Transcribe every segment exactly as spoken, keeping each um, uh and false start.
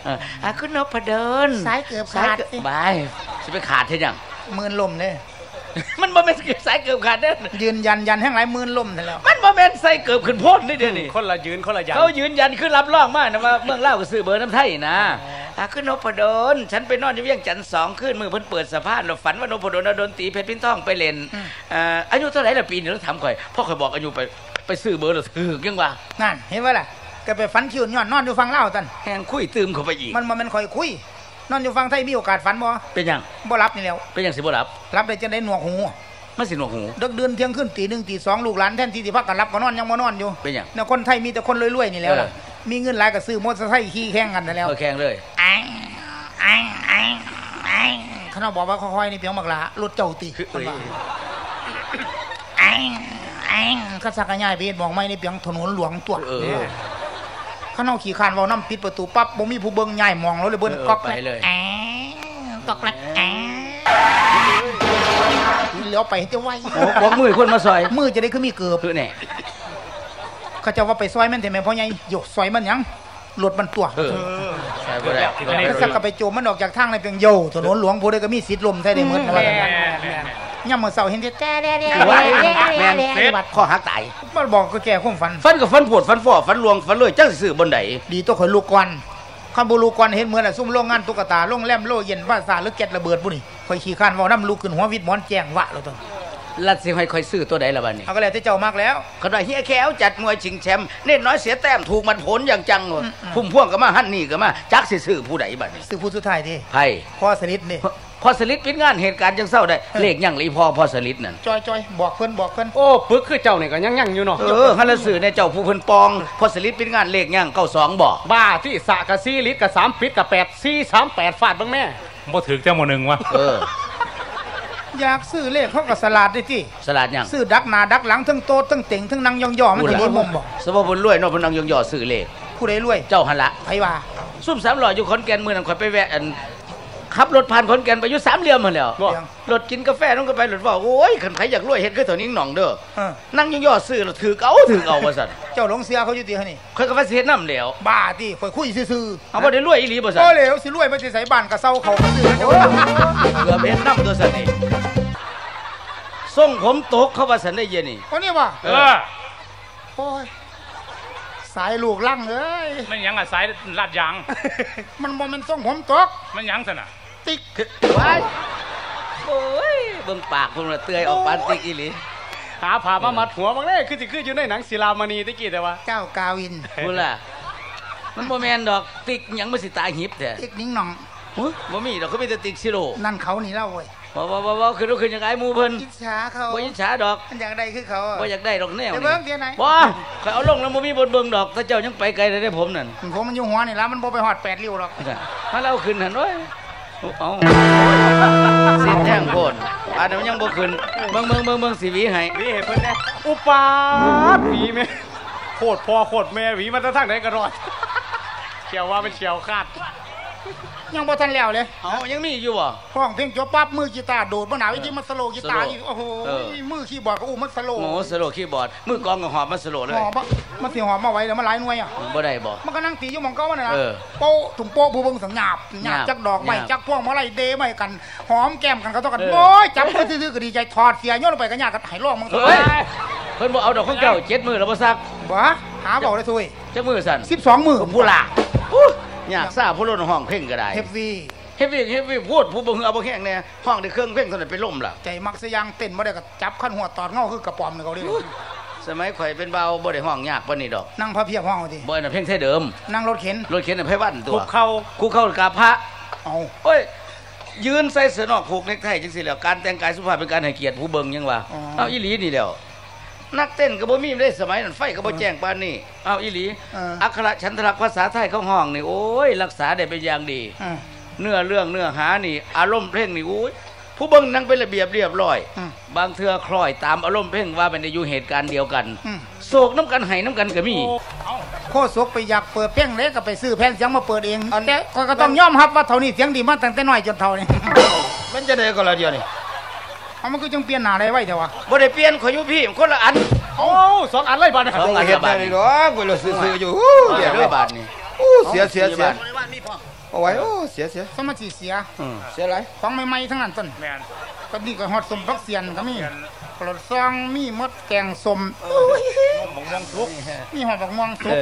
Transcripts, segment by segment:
อ่ะคุณนพดลสายเกือบขาดบายจะไปขาดที่ยังมืนลมเลยมันบ่เป็นสายเกือบขาดเด้อยืนยันยันแห่งไรมืนลมนั่นแล้วมันบ่เป็นสายเกือบขึ้นโพดนี่เด้อนี่คนละยืนคนละยันเขายืนยันคือรับรองมากนะว่าเมืองเล่าก็ซื้อเบอร์น้ำไทยนะอ่ะคือนพดลฉันไปนอนอยู่เวียงจันทร์สองคืนมือเพิ่นเปิดสะพานเราฝันว่านพดลเอาดนตรีเพชรพินทองไปเล่นอ่าอายุเท่าไหร่ละปีนี้เราถามข่อยพ่อข่อยบอกอายุไปไปซื้อเบอร์เราถือยังว่านั่นเห็นว่าล่ะก็ไปฝันคิวย้อนนอนอยู่ฟังเล่าตันแหงคุยตื่มเข้าไปอีกมันมันข่อยคุยนอนอยู่ฟังไทยมีโอกาสฝันบ่เป็นยังบ่รับนี่แล้วเป็นยังสิบ่รับรับได้จะได้หนวกหูมันสิหนวกหูดึกเดือนเที่ยงคืนตีหนึ่งตีสองลูกหลานแทนที่จะพักกันรับก็นอนยังมานอนอยู่เป็นยังเนี่ยคนไทยมีแต่คนรวยๆนี่แล้วมีเงินหลายก็ซื้อมอเตอร์ไซค์ขี่แข่งกันแล้วแข่งเลยไอ้ไอ้ไอ้ไอ้เขาบอกว่าค่อยๆนี่เพียงมักละรถเจ้าตีไอ้ไอ้ข้าสักง่ายไปบอกไม่นี่เพียงถนนหลวงตัวข้าเอาขี่คานว่าน้ำปิดประตูปั๊บบ่มีผู้เบิ้งใหญ่มองแล้วเลยเบิ้งก๊อกเลยแอบก๊อกเลยแอบเลี้ยวไปจะไหวบอกมือคนมาซอยมือจะได้ขึ้นมีเกือบคือแน่เขาจะว่าไปซอยมันแต่แม่พ่อใหญ่โยกซอยมันยังหลุดมันตัวใช่บ่ได้เขาสักกับไปโจมมันออกจากทางในเพียงโยถนนหลวงผู้ใดก็มีสิทธิ์ลมใช่ได้เหมือนกันย่ำมือเสาเห็นที่แก่แก่แก่แม่เซ็ตข้อหักตายมันบอกก็แก่ความฝันฝันกับฝันปวดฝันฝ่อฝันลวงฝันเลยจังสื่อบนไหนดีตัวข่อยลูกกวนข้าบุลูกวนเห็นเหมือนอะซุ่มโรงงานตุ๊กตาโรงแรมโลเย็นบ้านซาหรือเก็ตระเบิดบุนี่ข่อยขี่ข้านว่าน้ำลูกขึ้นหัววิดหมอนแจ้งวะเราต้องลัดสิให้ค่อยซื้อตัวใดละบ้านนี้เอาก็แล้วแต่เจ้ามากแล้วเขาได้เฮียแก้วจัดมวยชิงแชมป์เน็ตน้อยเสียแต้มถูกมันผลอย่างจังพุ่มพ่วงก็มาหั่นนี่ก็มาจักสิซื้อผู้ใดบ้านนี้ซื้อผู้สุดท้ายดิไพ่พ่อสลิดนี่พอสลิดปิดงานเหตุการณ์จังเศร้าได้เลขยังรีพอพอสลิดนั่นจอยจอยบอกเพิ่นบอกเพิ่นโอ้ปึกคือเจ้าเนี่ยก็ยังยังอยู่เนาะเออฮันละสื่อในเจ้าผู้เพิ่นปองพอสลิดปิดงานเลขยังเก้าสองบอกบ้าที่สะกะซีลิดกะสามปิดกะแปดสี่สามแปดฟาดบ้างแม่บ่ถึงเจ้าโมหนึ่งวะเอออยากซื้อเลขเขากับสลัดได้ที่สลัดยังซื้อดักหนาดักหลังทั้งโตทั้งเต่งทั้งนางยองย่อมันจะมีมุมบอกสมมติบุญรวยนอกพนังยองย่อซื้อเลขผู้ใดรวยเจ้าหันละไผว่าซุ่มสามหล่ออยู่ขอนแก่นเมื่อนั้นข่อยไปแวะอันขับรถผ่านขอนแก่นไปอยู่สามเหลี่ยมมาแล้วรถกินกาแฟน้องก็ไปรถว่าโอ้ยขันใครอยากรวยเห็ดคือตัวนี้หน่องเด้อนั่งยองย่อซื้อเราถือเก่าถือเอาว่าสัตว์เจ้าหลงเสียเขาอยู่ตีเขานี่ข่อยก็ไปเสียน้ำแล้วบ้าที่ข่อยคุยซื่อเอาบ่ได้รวยอีหลีบ่สัตว์โอ้เหลวสิรวยไม่ได้ใส่บ้านกระเซ้าเขาก็ซื้อเกือบเห็นน้ำตัวสัตว์นี่ส่งผมตกเข้ามาสันได้เย็นนี่คนนี้ว่ะเออโอ้ยสายลูกลั่งเอ้ยมันยังอ่ะสายลาดยางมันบ่มันส่งผมตกมันยังสนะติ๊กไว้โอ้ยเบิ่งปากผมละเตื้อยออกปานติ๊กอีหลีหาผ่ามามัดหัวบางแน่คือสิคืออยู่ในหนังศิลามณีตะกี้แต่ว่าเจ้ากาวินพูดล่ะมันบ่แม่นดอกติ๊กยังบ่สิตาหิบแท้ติ๊กนิ้งหน่องบ่มีดอกเขามีแต่ติ๊กซิโร่นั่นเขานี่เล่าเว้ยบ่บ่บ่บ่คือรู้คือยังไงมูเพิ่นอิจฉาเขาบ่อิจฉาดอกมันอยากได้คือเขาบ่อยากได้ดอกแนวนี่เบิ่งเดี๋ยวไหนบ่ข่อยเอาลงแล้วบ่มีบนเบิ่งดอกถ้าเจ้ายังไปไกลได้ผมนั่นผมมันอยู่หัวนี่แล้วมันบ่ไปฮอดแปดริ้วหรอกถ้าเราขึ้นหั่นโอ้ยเอาสิแท่งโพดอันนั้นยังบ่ขึ้นเบิ่งเบิ่งเบิ่งเบิ่งสิหวีให้หวีให้เพิ่นแน่อุปาหวีแม่โคตรพ่อโคตรแม่หวีมันทางไหนก็รอดเขียวว่ามันเขียวคาดยังบ่ทันแล้วเลยเอ้ายังมีอยู่บ่ห้องเพลงจบปั๊บมือกีตาร์โดดบ่หนาวอีมันสโลกีตาร์อีกโอ้โหมือคีย์บอร์ดก็อู้มันสโลโอ้สโลคีย์บอร์ดมือกลองก็หอบมันสโลเลยหอบมันสิหอบมาไว้แล้วมันหลายหน่วยอ่ะบ่ได้บ่มันก็นั่งตีอยู่หม่องเก่ามันน่ะโป๊ะถุงโป๊ะผู้เบิ่งสังหยาบหยาบจักดอกไม้จักพวงมาลัยเดไม้กันหอมแก้มกันก็ต้องกันโอ้ยจับมือซื่อๆก็ดีใจถอดเสียโยนลงไปก็ยากกันให้ร้องมึงเฮ้ยเพิ่นบ่เอาดอกของเจ้าเจ็ดมื้อแล้วบ่ซักบ่หาเว้าได้ซุยจักมื้อสั่นสิบสองมื้อผู้ล่ะอยากทราบผู้ล้นห้องเพลงก็ได้เฮฟวี่เฮฟวี่เฮฟวี่พูดผู้บ่เอาบ่แห้งแน่ห้องได้เครื่องเพลงเท่านั้นไปล่มล่ะใจมักสยางเต้นบ่ได้ก็จับขั้นหัวตอดเงาคือกระป๋อมนี่เขาเด้สมัยข่อยเป็นเบาบ่ได้ห้องยากปานนี้ดอกนั่งพระเพียบห้องติบ่น่ะเพลงไทยเดิมนั่งรถเข็นรถเข็นน่ะไผวันตัวคุกเข้าคุกเข้ากับพระเอ้าโอ้ยยืนใส่เสื้อนอกผูกเนคไทจังซี่แล้วการแต่งกายสุภาพเป็นการให้เกียรติผู้เบิ่งยังว่าเอ้าอีหลีนี่แล้วนักเต้นก็บ่มีได้สมัยนั้นไฟก็บ่แจ้งปานนี้เอ้าอีหลีอักขระฉันทลักษณ์ภาษาไทยของห้องนี่โอ้ยรักษาได้เป็นอย่างดีเนื้อเรื่องเนื้อหานี่อารมณ์เพลงนี่โอ้ยผู้เบิ่งนั่งเป็นระเบียบเรียบร้อยบางเทื่อคล้อยตามอารมณ์เพลงว่าเป็นอยู่เหตุการณ์เดียวกันโศกน้ำกันไห้น้ำกันก็มีโคศกไปอยากเปิดเพลงเล็กก็ไปซื้อแผ่นเสียงมาเปิดเองแต่ก็ต้องยอมรับว่าเท่านี้เสียงดีมาตั้งแต่น้อยจนเท่านี้มันจะได้ก็ละเดียวนี่เอามันก็จังเปลี่ยนหน้าได้ไว้เถอะวะบ่ได้เปลี่ยนข่อยอยู่พี่คนละอันโอ้สองอันเลยบาทนะสองอันบาทนี่ดอกกูเลยซื้อๆอยู่เดี๋ยวเลยบาทนี่เสียเสียเสียเอาไว้โอ้เสียเสียสมาธิเสียเสียไรของใหม่ๆทั้งนั้นต้นแม่นก็นี่ก็ฮอดสมพักเสียนก็มีปลดซองมีมดแกงสมมองมองทุกมีหอดบักม่วงสุก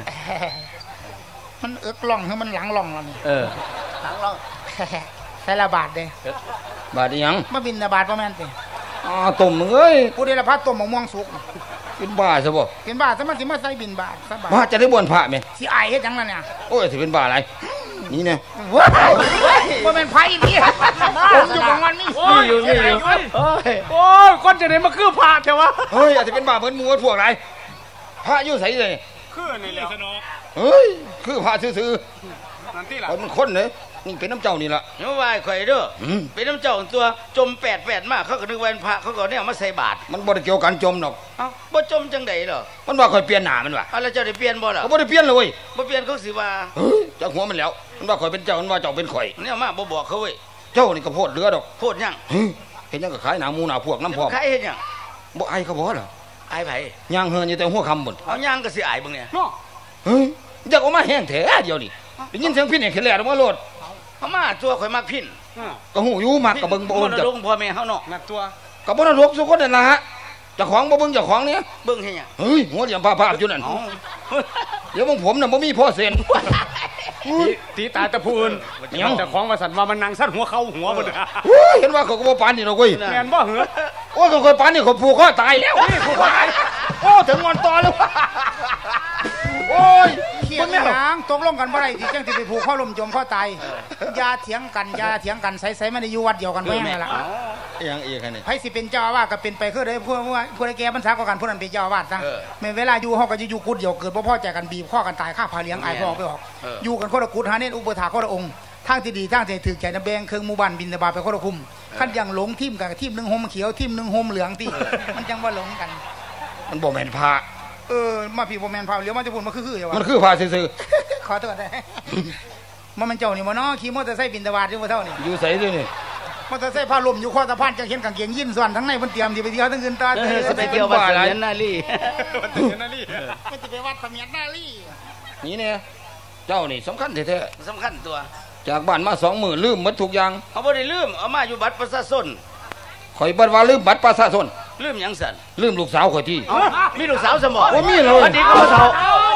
มันเอิกล่องคือมันหลังล่องแล้วนี่เออหลังล่องใส่ละบาทเด้บาดยังมาบินละบาทบ่แม่นติอ่าต้มมึงเอ้ยผู้ใดละพัดต้มบักม่วงสุกเป็นบ้าซะบ่เป็นบาทซะมันสิมาใส่บินบาทซะบาทว่าจะได้บวนพระไหมสิอายเฮ็ดหยังล่ะเนี่ยโอ้ยสิเป็นบ้าอะไรนี่เนี่ยว้ายบ่แม่นไผนี่ผมอยู่ของมันนี่นี่อยู่นี่อยู่โอ้ยโอ้ยก้อนจะได้มาคือผ่าแต่ว่าเฮ้ยอาจจะเป็นบ้าเหมือนหมูพวกไรพระอยู่ใส่เลยคือนี่แหละสนอเฮ้ยคือพระซื่อนั่นที่ๆล่ะคนมันคนเลยนี่เป็นน้ำเจ้านี่ล่ะเดี๋ยวว่าข่อยเด้ออืมเป็นน้ำเจ้าตัวจมแปดแปดมากเขาก็นึกว่าเป็นพระเขาก็เนี่ยเอามาใส่บาตรมันบ่ได้เกี่ยวกันจมดอกเอ้าบ่จมจังไดเหรอมันว่าคอยเปลี่ยนหน้ามันว่ะเอาแล้วเจ้าได้เปลี่ยนบ่ล่ะเขาบ่ได้เปลี่ยนเลยเว้ยบ่เปลี่ยนเขาสิว่าเฮ้ยจากหัวมันแล้ว มันว่าคอยเป็นเจ้ามันว่าเจ้าเป็นข่อยเนี่ยมาบ่บอกเขาเว้ยเจ้านี่ก็โพดเรือดอกโคตรยังเฮ้ยเห็นยังก็ขายหนาหมูหนาพวกน้ำพร้อมใครเฮ็ดหยังบ่ไอ้เขาบ่เหรออายไผย่างเฮือนอยู่แต่หัวคำบุญเอาย่างก็สิอายเบิ่งเนี่ยเนาะเฮ้ยอยากออกมาแห้งแท้เดียวนี่ได้ยินเสียงพี่เนี่ยเข็นแหลกมาโลดเอามาตัวข่อยมักพินอ่าก็หูอยู่มากกับเบิ่งบ่โอนมรจ้ะดกพ่อแม่เฮาเนาะนั่นตัวกับบ่นรกสุคนนั่นล่ะฮะเจ้าของบ่เบิ่งเจ้าของเนี่ยเบิ่งเฮ็ดหยังเฮ้ยหัวเหลี่ยมภาพๆอยู่นั่นเอ้าเดี๋ยวมึงผมน่ะบ่มีพ่อเซ็นตีตีตาแต่ผู้อื่นเดี๋ยวแต่ของมาสั่นว่ามันนางสั่นหัวเข้าหัวบ่ได้โอ้ยเห็นว่าเขาก็บ่ปานนี่หรอกเว้ยแม่นบ่เหรอโอ้ยเขาเคยปานนี่เขาผูกคอตายแล้วนี่ผูกคอตายโอ้ถึงงอนต่อแล้วโอ้ยเขียนหยังตกลงกันบ่ได้ที่จังสิไปผูกข้อลมจมข้อตายอย่าเถียงกันอย่าเถียงกันใส่ๆมันได้อยู่วัดเดียวกันแม่นล่ะเอียงเอียงกันนี่ไผสิเป็นเจ้าอาวาสก็เป็นไปคือได้ผู้ว่าผู้ใดแก่บรรษากว่ากันผู้นั้นเป็นเจ้าอาวาสซะแม่นเวลาอยู่เฮาก็จะอยู่กุดเดียวเกิดบ่พอใจกันบีบข้อกันตายฆ่าพาเลี้ยงอายพ่อไปออกอยู่กันคนละกุดหาเน้นอุปถาคนละองค์ทางที่ดีทางที่ถูกใจนะแบ่งเครื่องหมู่บ้านบินตบาไปคนละคุมคันยังหลงทีมกันทีมนึงห่มเขียวทีมนึงห่มเหลืองติมันจังว่าหลงกันมันบ่แม่นพระเออมาพี่บ่แม่นพาเลี้ยวมาจะพูดมาคือๆอย่าว่ามันคือพระซื่อขอโทษได้มันมันเจ้านี่บ่เนาะขี่มอเตอร์ไซค์บินตบาอยู่บ่เท่านี่ๆอยู่ไสซื่อนี่มอเตอร์ไซค์พาลมอยู่ข้อสะพานจังเห็นกางเกงยีนส่วนทั้งในเพิ่นเตรียมสิไปเที่ยวทั้งคืนตาเออสิไปเที่ยววัดเสมียนนาลีมันถึงนั่นนี่มันสิไปวัดเสมียนนาลีนี่เนี่ยเจ้านี่สำคัญแท้สำคัญตัวๆจากบ้านมาสองมื้อลืมหมดทุกอย่างเอาบ่ได้ลืมเอามาอยู่บัตรประชาชนข่อยบ่ว่าลืมบัตรประชาชนลืมหยังสั่นลืมลูกสาวข่อยที่เอ้ามีลูกสาวสมอโอ้มีเลยวันนี้ก็บ่เฒ่า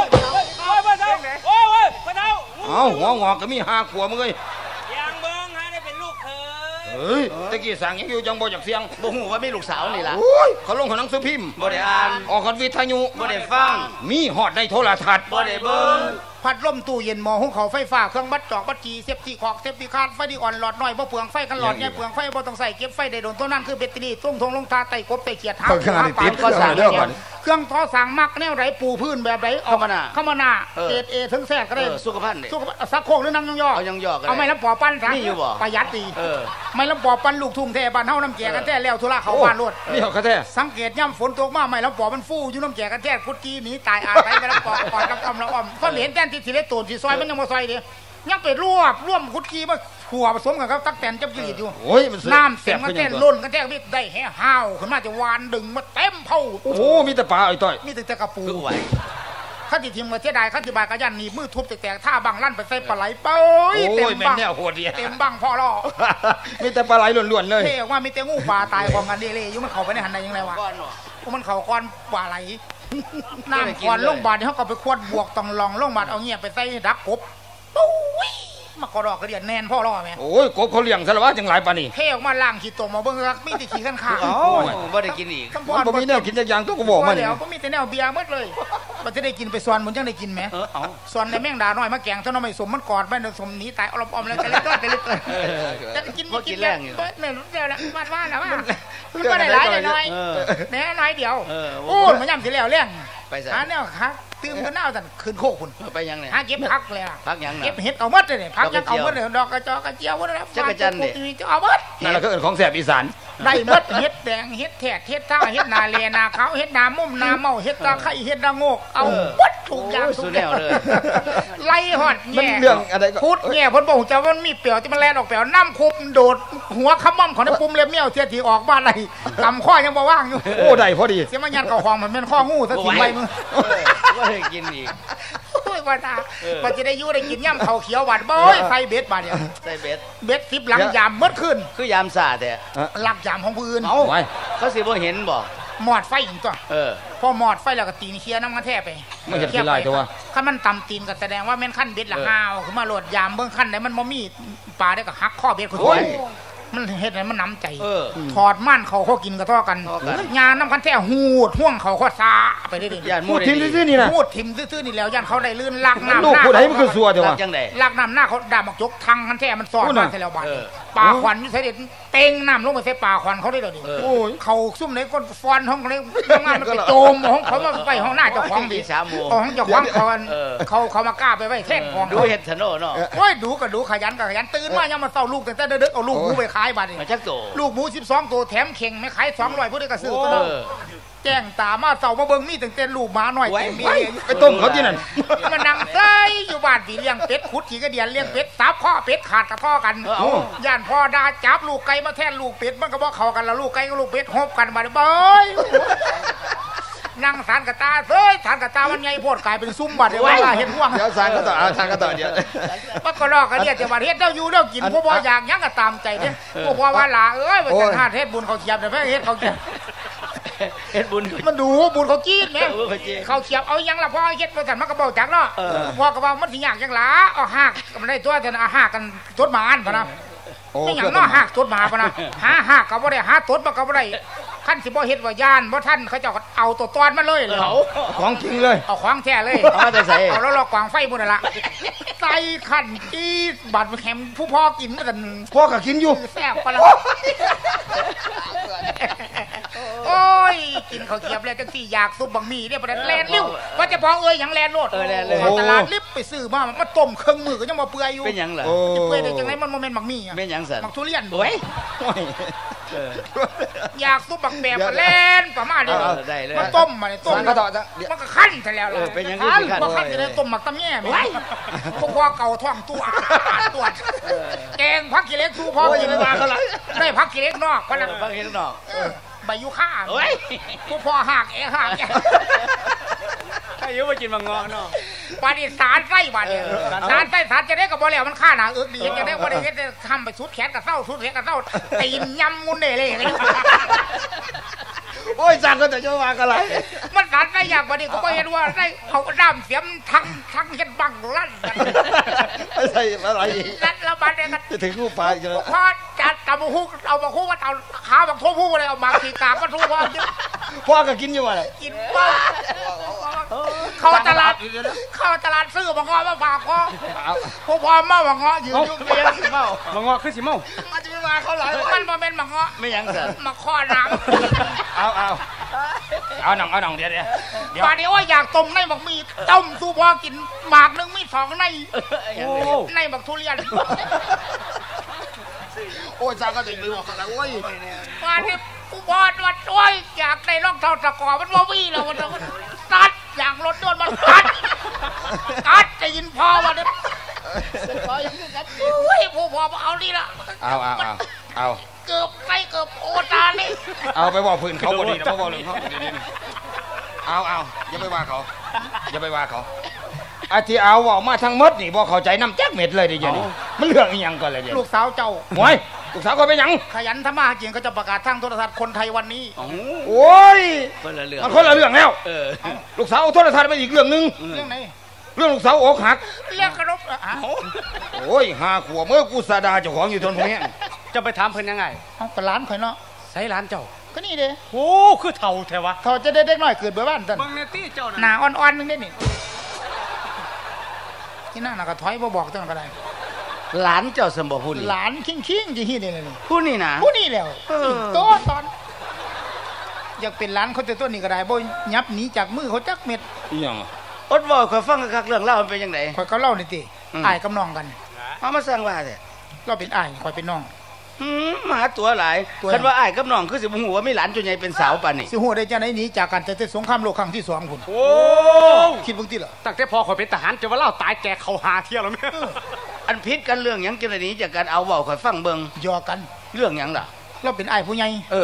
เอ้าหัวงอกก็มีห้าขวบมึงเอ้ยยังเบิ้งให้ได้เป็นลูกเคยเฮ้ยตะกี้สั่งหยังอยู่จังบ่อยากเสียงบ่ฮู้ว่ามีลูกสาวนี่ล่ะโอ้ยเขาลงของหนังสือพิมพ์บ่ได้อ่านออกกันวิทยุบ่ได้ฟังมีฮอดในโทรทัศน์บ่ได้เบิ่งพัดลมตู้เย็นหม้อหุงข้าวไฟฟ้าเครื่องบัดจอกบัดจีเซฟตี้ขอกเซฟตี้คาดไฟดีอ่อนหลอดน้อยบ่เปลืองไฟกันหลอดใหญ่เปลืองไฟบ่ต้องใส่เก็บไฟได้โดนตัวนั้นคือแบตเตอรี่ต้มทงลงทาไตกบไตเขียดหาเปิดขนาดนี้ติดก็สั่งเด้อก่อนเครื่องทอสั่งมักแนวไหนปูพื้นแบบไหนออกเข้ามาหน้าเข้ามาหน้าเออเกรดเอถึงแทรกก็ได้เออสุขภาพนี่สุขภาพสักโคกหรือนั่งยองๆเอายองๆก็ได้เอาไม่ลำปอปั้นซะมีอยู่บ่ประหยัดดีเออไม่ลำปอปั้นลูกทุ่งแท้บ้านเฮาน้ำแจกันแท้แล้วธุระเขาบ้านรถนี่เขากระแท้สังเกตย่ำฝนตกมาไม่ลำปอมันฟูอยู่น้ำแจกันแท้กุดจีหนีตายอาไปไม่ลำปอกอดกับอมละอมก็เห็นแต้นที่สิเล็ตูนที่ซอยมันยังมาซอยเดียวยังไปรวบร่วมกุดจีมาขัวผสมกับเขาตักแตนจับกิริตอยู่โอ้ยมันน้ำเสียงกันขึ้แท้นล้นกันแท้วิได้แห่ห้าวขึ้นมาจะวานดึงมาเต็มเผาโอ้โหมีแต่ปลาไอ้ต้อยมีแต่กระปูคือไหวข้าติทีมมาเสียดายข้าติบายกระยันหนีมือทุบแตกๆท่าบังลั่นไปใส่ปลาไหลเป้ยโอ้เต็มยแม่นบังแนวโหดดีเต็มบังพ่อรอมีแต่ปลาไหลล้วนๆเลยเท่ว่ามีแต่งูปลาตายของกันเดเลยอยู่มันเข้าไปในหันได้ยังไงวะก้อนบ่พวกมันเข้าก้อนปลาไหลน้ำก้อนลงบาดเขาก็ไปควดบวกต้องลองลงบาดเอาเงียบไปใส่ดักกบปุ้ยมากระดอกกระเดียนแน่นพ่อรอแม่โอ้ยกบเขาเลี้ยงซะแล้วว่าจังหลายปานนี้เท่ออกมาล่างขี้ตมมาเบิ่งรักมีแต่ขี้ขันขาเอ้าบ่ได้กินอีกคำพมันบ่มีแนวกินจักอย่างตัวก็บอกมาเดี๋นี่ยวก็มีแต่แนวเบียร์หมดเลยมันจะได้กินไปส่วนมันจังได้กินไหมเออเอาส่วนในแมงดาน้อยมาแกงเท่าน้อยไม่สมมันกอดแม่นสมหนีตายอมอมแล้วแต่เล็กก็แต่เล็กเลยจะกินบ่กินแรงอยู่เนี่ยเดี๋ยวละมาว่าแล้วว่ามันก็ได้หลายได้น้อยเออแน่น้อยเดียวเออโอ้ยมันย่ำสิแล้วเลี้ยงไปใส่หาแนวครับตื่มกันหน้าสั่นคืนโคกคุณไปยังเนี่ยหาเก็บพักเลยอะพักยังน่ะเก็บเห็ดเอาหมดเลยเนี่ยพักยังเอาหมดเลยดอกกระจอกกระเจียวหมดเลยจักรจันทร์เนี่ยจะเอาหมดนั่นแหละก็เอิ้นของแสบอีสานได้หมดเห็ดแดงเห็ดแถดเห็ดท่าเห็ดนาเลนาขาวเห็ดนามุ่มนาเมาเห็ดตาไข่เห็ดนาโงกเอาหมดทุกอย่างโอ้ยทุสุกดอแนย่างวเลยไล่หอดมันแง่เรื่องอะไรก็พูดแง่เพ้นบอกจะว่ามันมีเปลียวที่มันแล่นออกเปลียวน้ำคุบโดดหัวขมั่มของในปุ่มเล็บเมี่ยวเทียทีออกบ้านไรกำข้อยังบ่ว่างอยู่โอ้ได้พอดีเสียมันยันเก่าของมันเป็นข้องูซะสิไปมึงเออบ่ได้กินอีกโอ้ยยว่าตามันจะได้อยู่ได้กินย่ำเขาเขียวหวานบ่อยไฟเบ็ดบาดเนี่ยใส่เบ็ดเบ็ดสิบหลังยามเมื่อคืนคือยามสาแต่หลักยามของผู้อื่นเอ้าเขาสิบ่เห็นบ่หมอดไฟอีกตัวเออพอหมอดไฟแล้วก็ตีนเคลียร์น้ำมันแทบไปไม่เห็นเป็นไรตัวขั้นมันต่ำตีนก็แสดงว่าแม่นขั้นเบ็ดละห้าวคือมาโหลดยามเบื้องขั้นไหนมันบ่มีปลาได้ก็หักข้อเบ็ดคนโอ้ยมันเฮ็ดให้มันน้ำใจเออถอดม่านเขาเขากินกระท่อกันท่อกันยาน้ำคันแท้หูดห่วงเขาข้อซาไปเรื่อยย่านหพูมู่ดได้ทิ้งดีซื่อๆนี่นะพูดทิมซื่อๆนี่แล้วย่านเขาได้ลื่นลากน้ำลูกหน้าพูดให้มันคือสัวเดี๋ยวรัวะกจังได๋ลากน้ำหน้าเขาดามักยกทางคันแท้มันสอดพูดมาน่ะใส่แล้วบาดเออปลาขวัญอยู่ใส่เด็ดเต็งน้ำลงไปใส่ปลาขวัญเขาได้เลยดิเออโอ้ยเขาซุ่มในก้นฟอนห้องเลยงานมันไปโจมห้องเขามาไปห้องหน้าเจ้าของดิสามโมงห้องเจ้าของเขาอันเออเขาเขามากล้าไปไว้แท่งของดูเขาเฮ็ดถนนเนาะโอ้ยดูก็ดูขยันก็ขยันตื่นมายังมาเศร้าลูกตั้งแต่เด็กๆเอาลูกหมูไปขายบาดนี่มาจักโตลูกหมูสิบสองตัวแถมเข่งไม่ขายสองร้อยผู้ใดก็ซื้อตัวเอนั้นอแจ้งตามาเศร้ามาเบิ่งมีตั้งแต่ลูกหมาหน่อยไว้เต็มมีไว้ไปต้มเขาที่นั่นมันนั่งใส่อยู่บ้านปีเลี้ยงเป็ดขุดขี่กระเดียนเลี้ยงเป็ดสับข้อเป็ดขาดกระท่อกันเออเอาย่านพ่อดาจับลูกไก่มาแทนลูกเป็ดมันก็บอกเขากันแล้วลูกไก่กับลูกเป็ดหบกันมาเด้อเบ้ยนั่งสารกระตาเฮ้ยสารกระตามันไงโพดกลายเป็นซุ้มบัดเดี๋ยวว่าเห็นห่วงเดี๋ยวสางก็ต่อเอาทางก็ต่อเดี๋ยวมันก็ลอกกันเรียกแต่ว่าเฮ็ดเจ้าอยู่เจ้ากินพวกบ่อยากยังก็ตามใจเด้พวกว่าว่าหลาเอ้ยว่าจังหาเฮ็ดบุญเขาเขียบเด้อเฮ็ดเขาเขียบเฮ็ดบุญมันดูบุญเขาจีนแหมเออเขาจีนเขาเขียบเอายังละพ่อเฮ็ดบ่ทันมันก็บ่จักเนาะเออพ่อก็ว่ามันสิยากจังหลาเอาหากก็มันได้ตัวแต่เอาหากกันตดหมาอันพะนะโอ้ไม่หยังเนาะหากตดหมาพะนะหาหากก็บ่ได้หาตดมันก็บ่ได้คันสิบ่เฮ็ดว่าย่านบ่ทันเขาเจ้าก็เอาตัวตอนมาเลยเหรอเอาของจริงเลยเอาของแท้เลยเอามาแต่ใส่เอาแล้วลอกกวางไฟพุ่นน่ะล่ะใส่ขันจีบัดแหมผู้พ่อกินมันกันพ่อก็กินอยู่แซ่บปะละโอ้ยกินข้าวเกรียบแล้วจังสี่อยากซุปบังหมี่เนี่ยประเด็นแลนลิ้วว่าจะพอเอ้ยหยังแลนโลดเออแล่นเลยข้าตลาดลิบไปซื้อมามาต้มเครื่องมือก็ยังมาเปื่อยอยู่เป็นหยังเหรอโอ้จะเปื่อยได้จังไงมันโมเมนต์บังหมี่อะเป็นหยังสันบักทุเรียนโอ้ย เอออยากซุปบักแบบก็แลนประมาณนี้เออได้เลยมันต้มมาเนี่ยต้มสางก็ต่อจ้ะเดี๋ยวมันก็ขั้นซะแล้วเออเป็นหยังขั้นคือขั้นพอขั้นจะได้ต้มหมักตะแง่ไหมพวกพ่อเก่าท้องตัวตัวแกงพักกิเล็กสู้พ่อกินมาได้พักกิเล็กนอกพเอนักอฟังเห็นนอกใบยูค่าโอ้ยพวกพ่อหักเอ๋หักอายุมากินมังงอเนาะปาดิสารไส้บาดเนี่ยเออสารไส้สารจะได้กับบ่แล้วมันฆ่าหนาเอิกดีจะได้บ่ได้เฮ็ดได้ทำไปสุดแขนกับเต้าสุดแขนกับเต้าตีนยำมุนเด้เลยโอ้ยสางก็ต่อจะว่ากันไรมันสารไส้อยากบ่ได้ก็บ่เห็นว่าได้เอาด้ามเสียมทั้งทั้งเฮ็ดบังลั่นไม่ใช่อะไรลั่นแล้วบาดเนี่ยก็จะถึงรูปปลาอีกแล้วพอจัดตะบุฮูเอาบักฮูมาเอาขาบักโทพูอะไรเอามาขีกากมาทูพอพ่อก็กินอยู่อะไรกินบ้าเข้าตลาดเข้าตลาดซื้อบังงอมาฝากพ่อพวกพ่อเมาบังงอยืนอยู่เบียร์เมามังงอคือสิเมามันจะไปมาเขาหลายมันมาเป็นบังงอไม่หยังสันมาข้อน้ำเอาเอาเอาหนังเอาหนังเดี๋ยวเดี๋ยวเดี๋ยวป่าเดี๋ยวว่าอยากต้มในบักมีต้มสู้พ่อกินหมากนึงมีสองในโอ้ในบักทุเรียนโอ้ยสางก็จะไปบอกกันแล้วโอ้ยป่าที่ผู้พ่อวัดโอ้ยอยากได้รองเท้าตะกอมันว่าวิ่งแล้วมันตัดอย่างรถโดนมันตัดตัดจะยินพ่อว่าเนี่ยโอ้ยผู้พ่อเอาดีละเอาเอาเอาเอาเกือบไปเกือบโอตานี่เอาไปบอกพื้นเขาบ่ดีนะบ่บอกเลยเขาเอาเอาอย่าไปว่าเขาอย่าไปว่าเขาอาที่เอาว่ามาทั้งหมดนี่บ่เข้าใจน้ำแจ๊กเม็ดเลยเดี๋ยวนี้มันเรื่องอีหยังก่อนเลยเดี๋ยวลูกสาวเจ้าโอ้ยลูกสาวก็เป็นหยังขยันทำมาหากินเขาจะประกาศทางโทรทัศน์คนไทยวันนี้โอ้ยคนละเรื่องมันคนละเรื่องแล้วเออลูกสาวเอาโทรทัศน์ไปอีกเรื่องหนึงเรื่องไหนเรื่องลูกสาวอกหักเรื่องกระรบอ่ะโอ้ยหาขวบเมื่อกูสาดาเจ้าของอยู่ทนพวกนี้จะไปถามเพิ่นยังไงเอากระล้านข่อยเนาะใส่ร้านเจ้าก็นี่เด้โอ้คือเฒ่าแท้วะเขาจะได้เด็กน้อยเกิดเบื่อบ้านตันเบิ่งในตี้เจ้าหน่ะนาอ่อนๆนึงได้นี่ที่นั่นน่ะก็ถอยบ่บอกตันก็ได้หลานเจ้าสมบูรณ์หลานคิงคิงๆจะฮีนี่เลยนี่ผู้นี่นะผู้นี่แล้วเออโตตอน อยากเป็นหลานเขาแต่ตัวนี้ก็ได้บ่ยับหนีจากมือเขาจักเม็ดอีหยังอะอดบอกขอยฟังคักๆเรื่องเล่ามันเป็นยังไงข่อยก็เล่านี่ติอืมอ้ายกับน้องกันเอามาสร้างว่าเถอะเราเป็นอ้ายข่อยเป็นน้องหืมมาหาตัวหลายตัวคันว่าอ้ายกับน้องคือสิบ่ฮู้ว่ามีหลานจุใหญ่เป็นสาวปานนี้สิฮู้ได้จังได๋หนีจากกันแต่แต่สงครามโลกครั้งที่สองพุ่นโอ้คิดเบิ่งติล่ะตั้งแต่พอข่อยเป็นทหารจะว่าเล่าตายแจกเขาหาเที่ยวแล้วแม่อันพิษกันเรื่องหยังจังได๋นี้จากการเอาเว้าข่อยฟังเบิ่งยอกันเรื่องหยังล่ะเราเป็นอ้ายผู้ใหญ่เออพ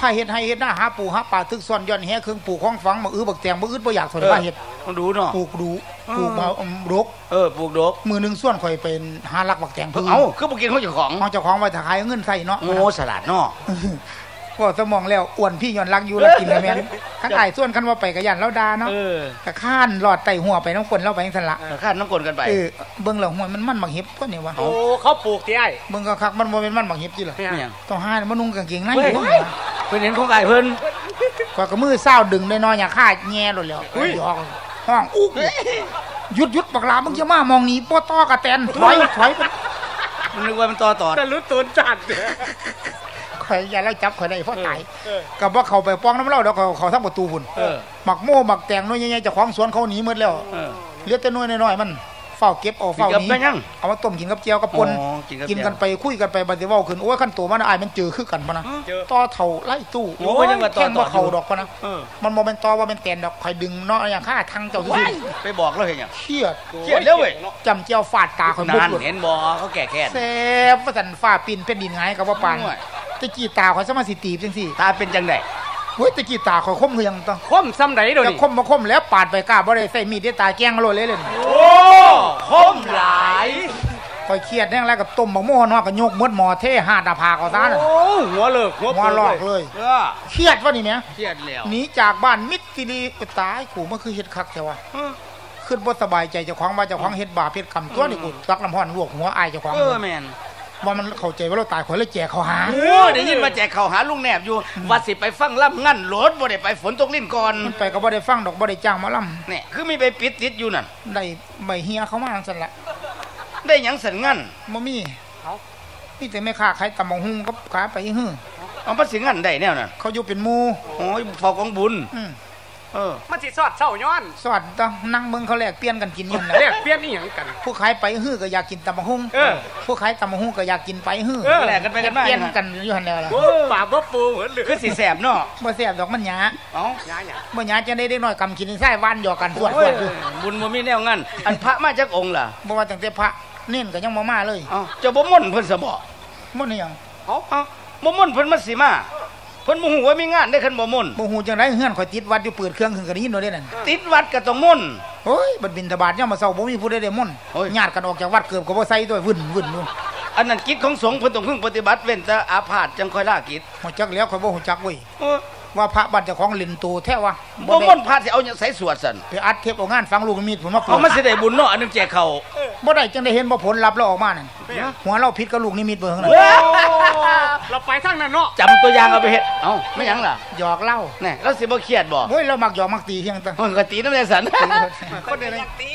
พาเฮ็ดให้เฮ็ดหน้าหาปูหาปลาทึกซ่อนย้อนแหเครื่องปลูกของฝังมาอื้อบักแตงบ่อึดบ่อยากสนว่าเฮ็ดต้องดูเนาะปลูกดูปลูกมารกเออปลูกดกมือนึงส่วนข่อยเป็นหาลักบักแตงพื้นเอ้าคือบ่กินของเจ้าของของเจ้าของไว้ถ้าขายเงินใส่เนาะโง่สลัดเนาะพอสมองแล้วอ้วนพี่ย้อนรักอยู่แล้วกินแล้วแม่นคันอ้ายส่วนคันว่าไปก็ย่านเราด่าเนาะเออก็ข้านหลอดไตหัวไปน้ำคนเราไปจังซั่นล่ะข้านน้ำกลนกันไปเออเบิ่งแล้วห้วยมันมันบักเห็บก็เนี่ยวะโอ้เขาปลูกที่ไอ้เบิ่งก็คักมันบ่เป็นมันบักเห็บจิล่ะไม่หยังต้องหามันนุ่งกางเกงในเฮ้ย เพิ่นเห็นของไก่เพิ่นก็ก็มือเศร้าดึงได้น้อยอย่าฆ่าแง่โลดแล้วหยอกห้องอุ๊กหยุดหยุดบักหลามึงจะมามองนี้บ่ต่อกระแตนถอยถอยไปมันนึกว่ามันต่อต่อแต่รู้ตัวจัดข่อยอย่าแล้วจับข่อยได้เพราะตายก็บ่เข้าไปป้องน้ำเล่าเดี๋ยวเขาเขาทางประตูพุ่นเออหมักโม่หมักแตงน้อยใหญ่ๆเจ้าของสวนเขาหนีหมดแล้วเออเหลือแต่น้อยน้อยๆมันเฝ้าเก็บเอาเฝ้ากินกับหนีได้ยังเอามาต้มกินกับเจียวกับปนอ๋อกินกับกินแจ่วกันไปคุยกันไปบัดนี้เว้าขึ้นโอ้ยขั้นตัวมันอ้ายมันเจอคือกันบ่นะต่อเท่าไล่ตู้โอ้ยยังว่าต่อแข่งบ่ต่อเข้าดอกบ่นะเออมันบ่แม่นต่อบ่แม่นแตนดอกข่อยดึงเนาะอย่างค่าทางเจ้าซื่อไปบอกแล้วเห็นหยังๆเครียดเครียดแล้วเว้ยจำเจียวฟาดตาข่อยบุนานกเห็นบ่เขาแก่แค้นแซ่บว่าซั่นฟ้าปิ่นแผ่นดินหงายก็บ่ปานโอ้ยตะกี้ตาข่อยสมาสิตีบจังซี่ตาเป็นจังได๋เฮ้ยตะกี้ตาข่อยคมคือหยังตะคมซ้ำไหนเดี๋ยวจะนี้คมบ่คมแล้วปาดไปกล้าบ่ได้ใส่มีดได้ตาแกงโลดเลยเลยโอ้คมหลายข่อยเครียดแน่งแล้วกับต้มบักโม่เนาะก็โยกหมดหม้อเทหาดหน้าผากเอาซะน่ะโอ้หัวเลิกหัวหัวลอกเลยเออเครียดวะนี่แหมเครียดแล้วหนีจากบ้านมิตรสิริไปตายกูมันคือเฮ็ดคักแท้วะขึ้นบ่สบายใจเจ้าของว่าเจ้าของเฮ็ดบาปเฮ็ดกรรมตัวนี่กูตักน้ำร้อนลวกหัวอายเจ้าของเออแม่นว่ามันเข้าใจว่าเราตายข่อยเลยแจกเขาหาโอ้ได้ยินมาแจกข้าวหาลุงแนบอยู่ว่าสิไปฟังล่ำงั้นโหลดบ่ได้ไปฝนตกลิ้นก่อนมันไปก็บ่ได้ฟังดอกบ่ได้จ้างหมาล่นี่คือมีใบปิดติดอยู่นั่นำได้ใบเฮียเขามาจังซั่นล่ะได้หยังสันงั้นบ่มีมีแต่แม่ค้าขายตำบักหุ่งกับขาไปฮื้อเอาภาษีงั้นได้แนวนั่นเขาอยู่เป็นหมู่โอ้ยฟอกของบุญอืมเออมันสิสอดเศร้าย้อนสวัสดีนั่งเบิ่งเขาแลกเปลี่ยนกันกินอยู่นั่นเรียน่ะกเปลี่ยนอีหยังกันผู้ขายไปฮื้อก็อยากกินตำบักหุ่งเออผู้ขายตำบักหุ่งก็อยากกินไปฮื้อเออแลกกันไปกันมาเปลี่ยนกันอยู่หั่นแหละล่ะโอ้ปากบ่ปูเหมือนเหลือคือสิแสบเนาะบ่แซ่บดอกมันหยาเอ้าหยาหยาบ่หยาจังได้เด็กน้อยกำกินใส่วานหยอกกันสวดโอ้สวย ดอยู่บุญบ่มีแนวงั้นอันพระมาจากองค์ล่ะบ่ว่าตั้งแต่พระเน้นก็ยังบ่มาเลยเอ้าเจ้าบ่ม่นเพิ่นซะบ่มันนี่หยังเอ้าเอ้าบ่ม่นเพิ่นมาสิมาเพิ่นบ่ฮู้ว่ามีงานได้คันบ่ม่นบ่ฮู้จังได๋เฮือนข่อยติดวัดอยู่เปิดเครื่องขึ้นก็ได้ยินโดดเด้นั่นติดวัดก็ต้องม่นโอ้ยบัดบิณฑบาตยามมื้อเช้าบ่มีผู้ใดได้มนต์โอ้ยญาติกันออกจากวัดเกือบก็บ่ใส่ด้วยวุ่นวุ่นอยู่อันนั้นกิจของสงฆ์เพิ่นต้องพึ่งปฏิบัติเว้นแต่อาพาธจังค่อยลากิจฮู้จักแล้วข่อยบ่ฮู้จักเว้ยโอ้ยว่าพระบัดเจ้าของเล่นโตแท้วะบ่ได้ม่นพระสิเอาหยังใส่สวดซั่นไปอัดเทปเอางานฟังลูกมีดผมมาเปิเอาดมันสิได้บุญเนาะอันนึงแจกข้าวบ่ได้จังได้เห็นบ่ผลลัพธ์แล้วออกมานั่นหัวเราผิดกับลูกนิมิตเบิ่งนั่นโอ้เราไปทางนั้นเนาะจำตัวอย่างเอาไปเฮ็ดเอ้าไม่หยังล่ะหยอกเล่าแน่แล้วสิบ่เครียดบ่โอ้ยเรามักหยอกมักตีเพียงแต่มันก็ตีน้ำแดงสันคนเดียวเลยตี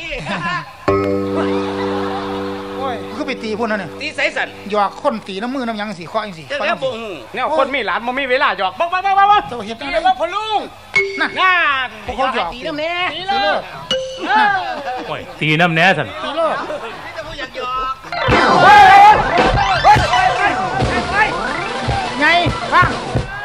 โอ้ยคือไปตีพุ่นนั่นน่ะตีใส่สันหยอกคนตีน้ำมือน้ำหยังสิเคาะจังสิเจ้าเคาะแล้จัวงบ่สิฮู้เนี่ยคนมีหลานมันมีเวลาหยอกบักบักบักบักบักเจ้าเฮ็ดจังนี่ได๋ว่าพ่อลุงน่ะน่าพวกเขาหยอกตีน้ำแน่ตีตีเลเลย ยโอ้ยตีน้ำแหน่สันตีเลยแต่ผู้อยากหยอกไงฟัง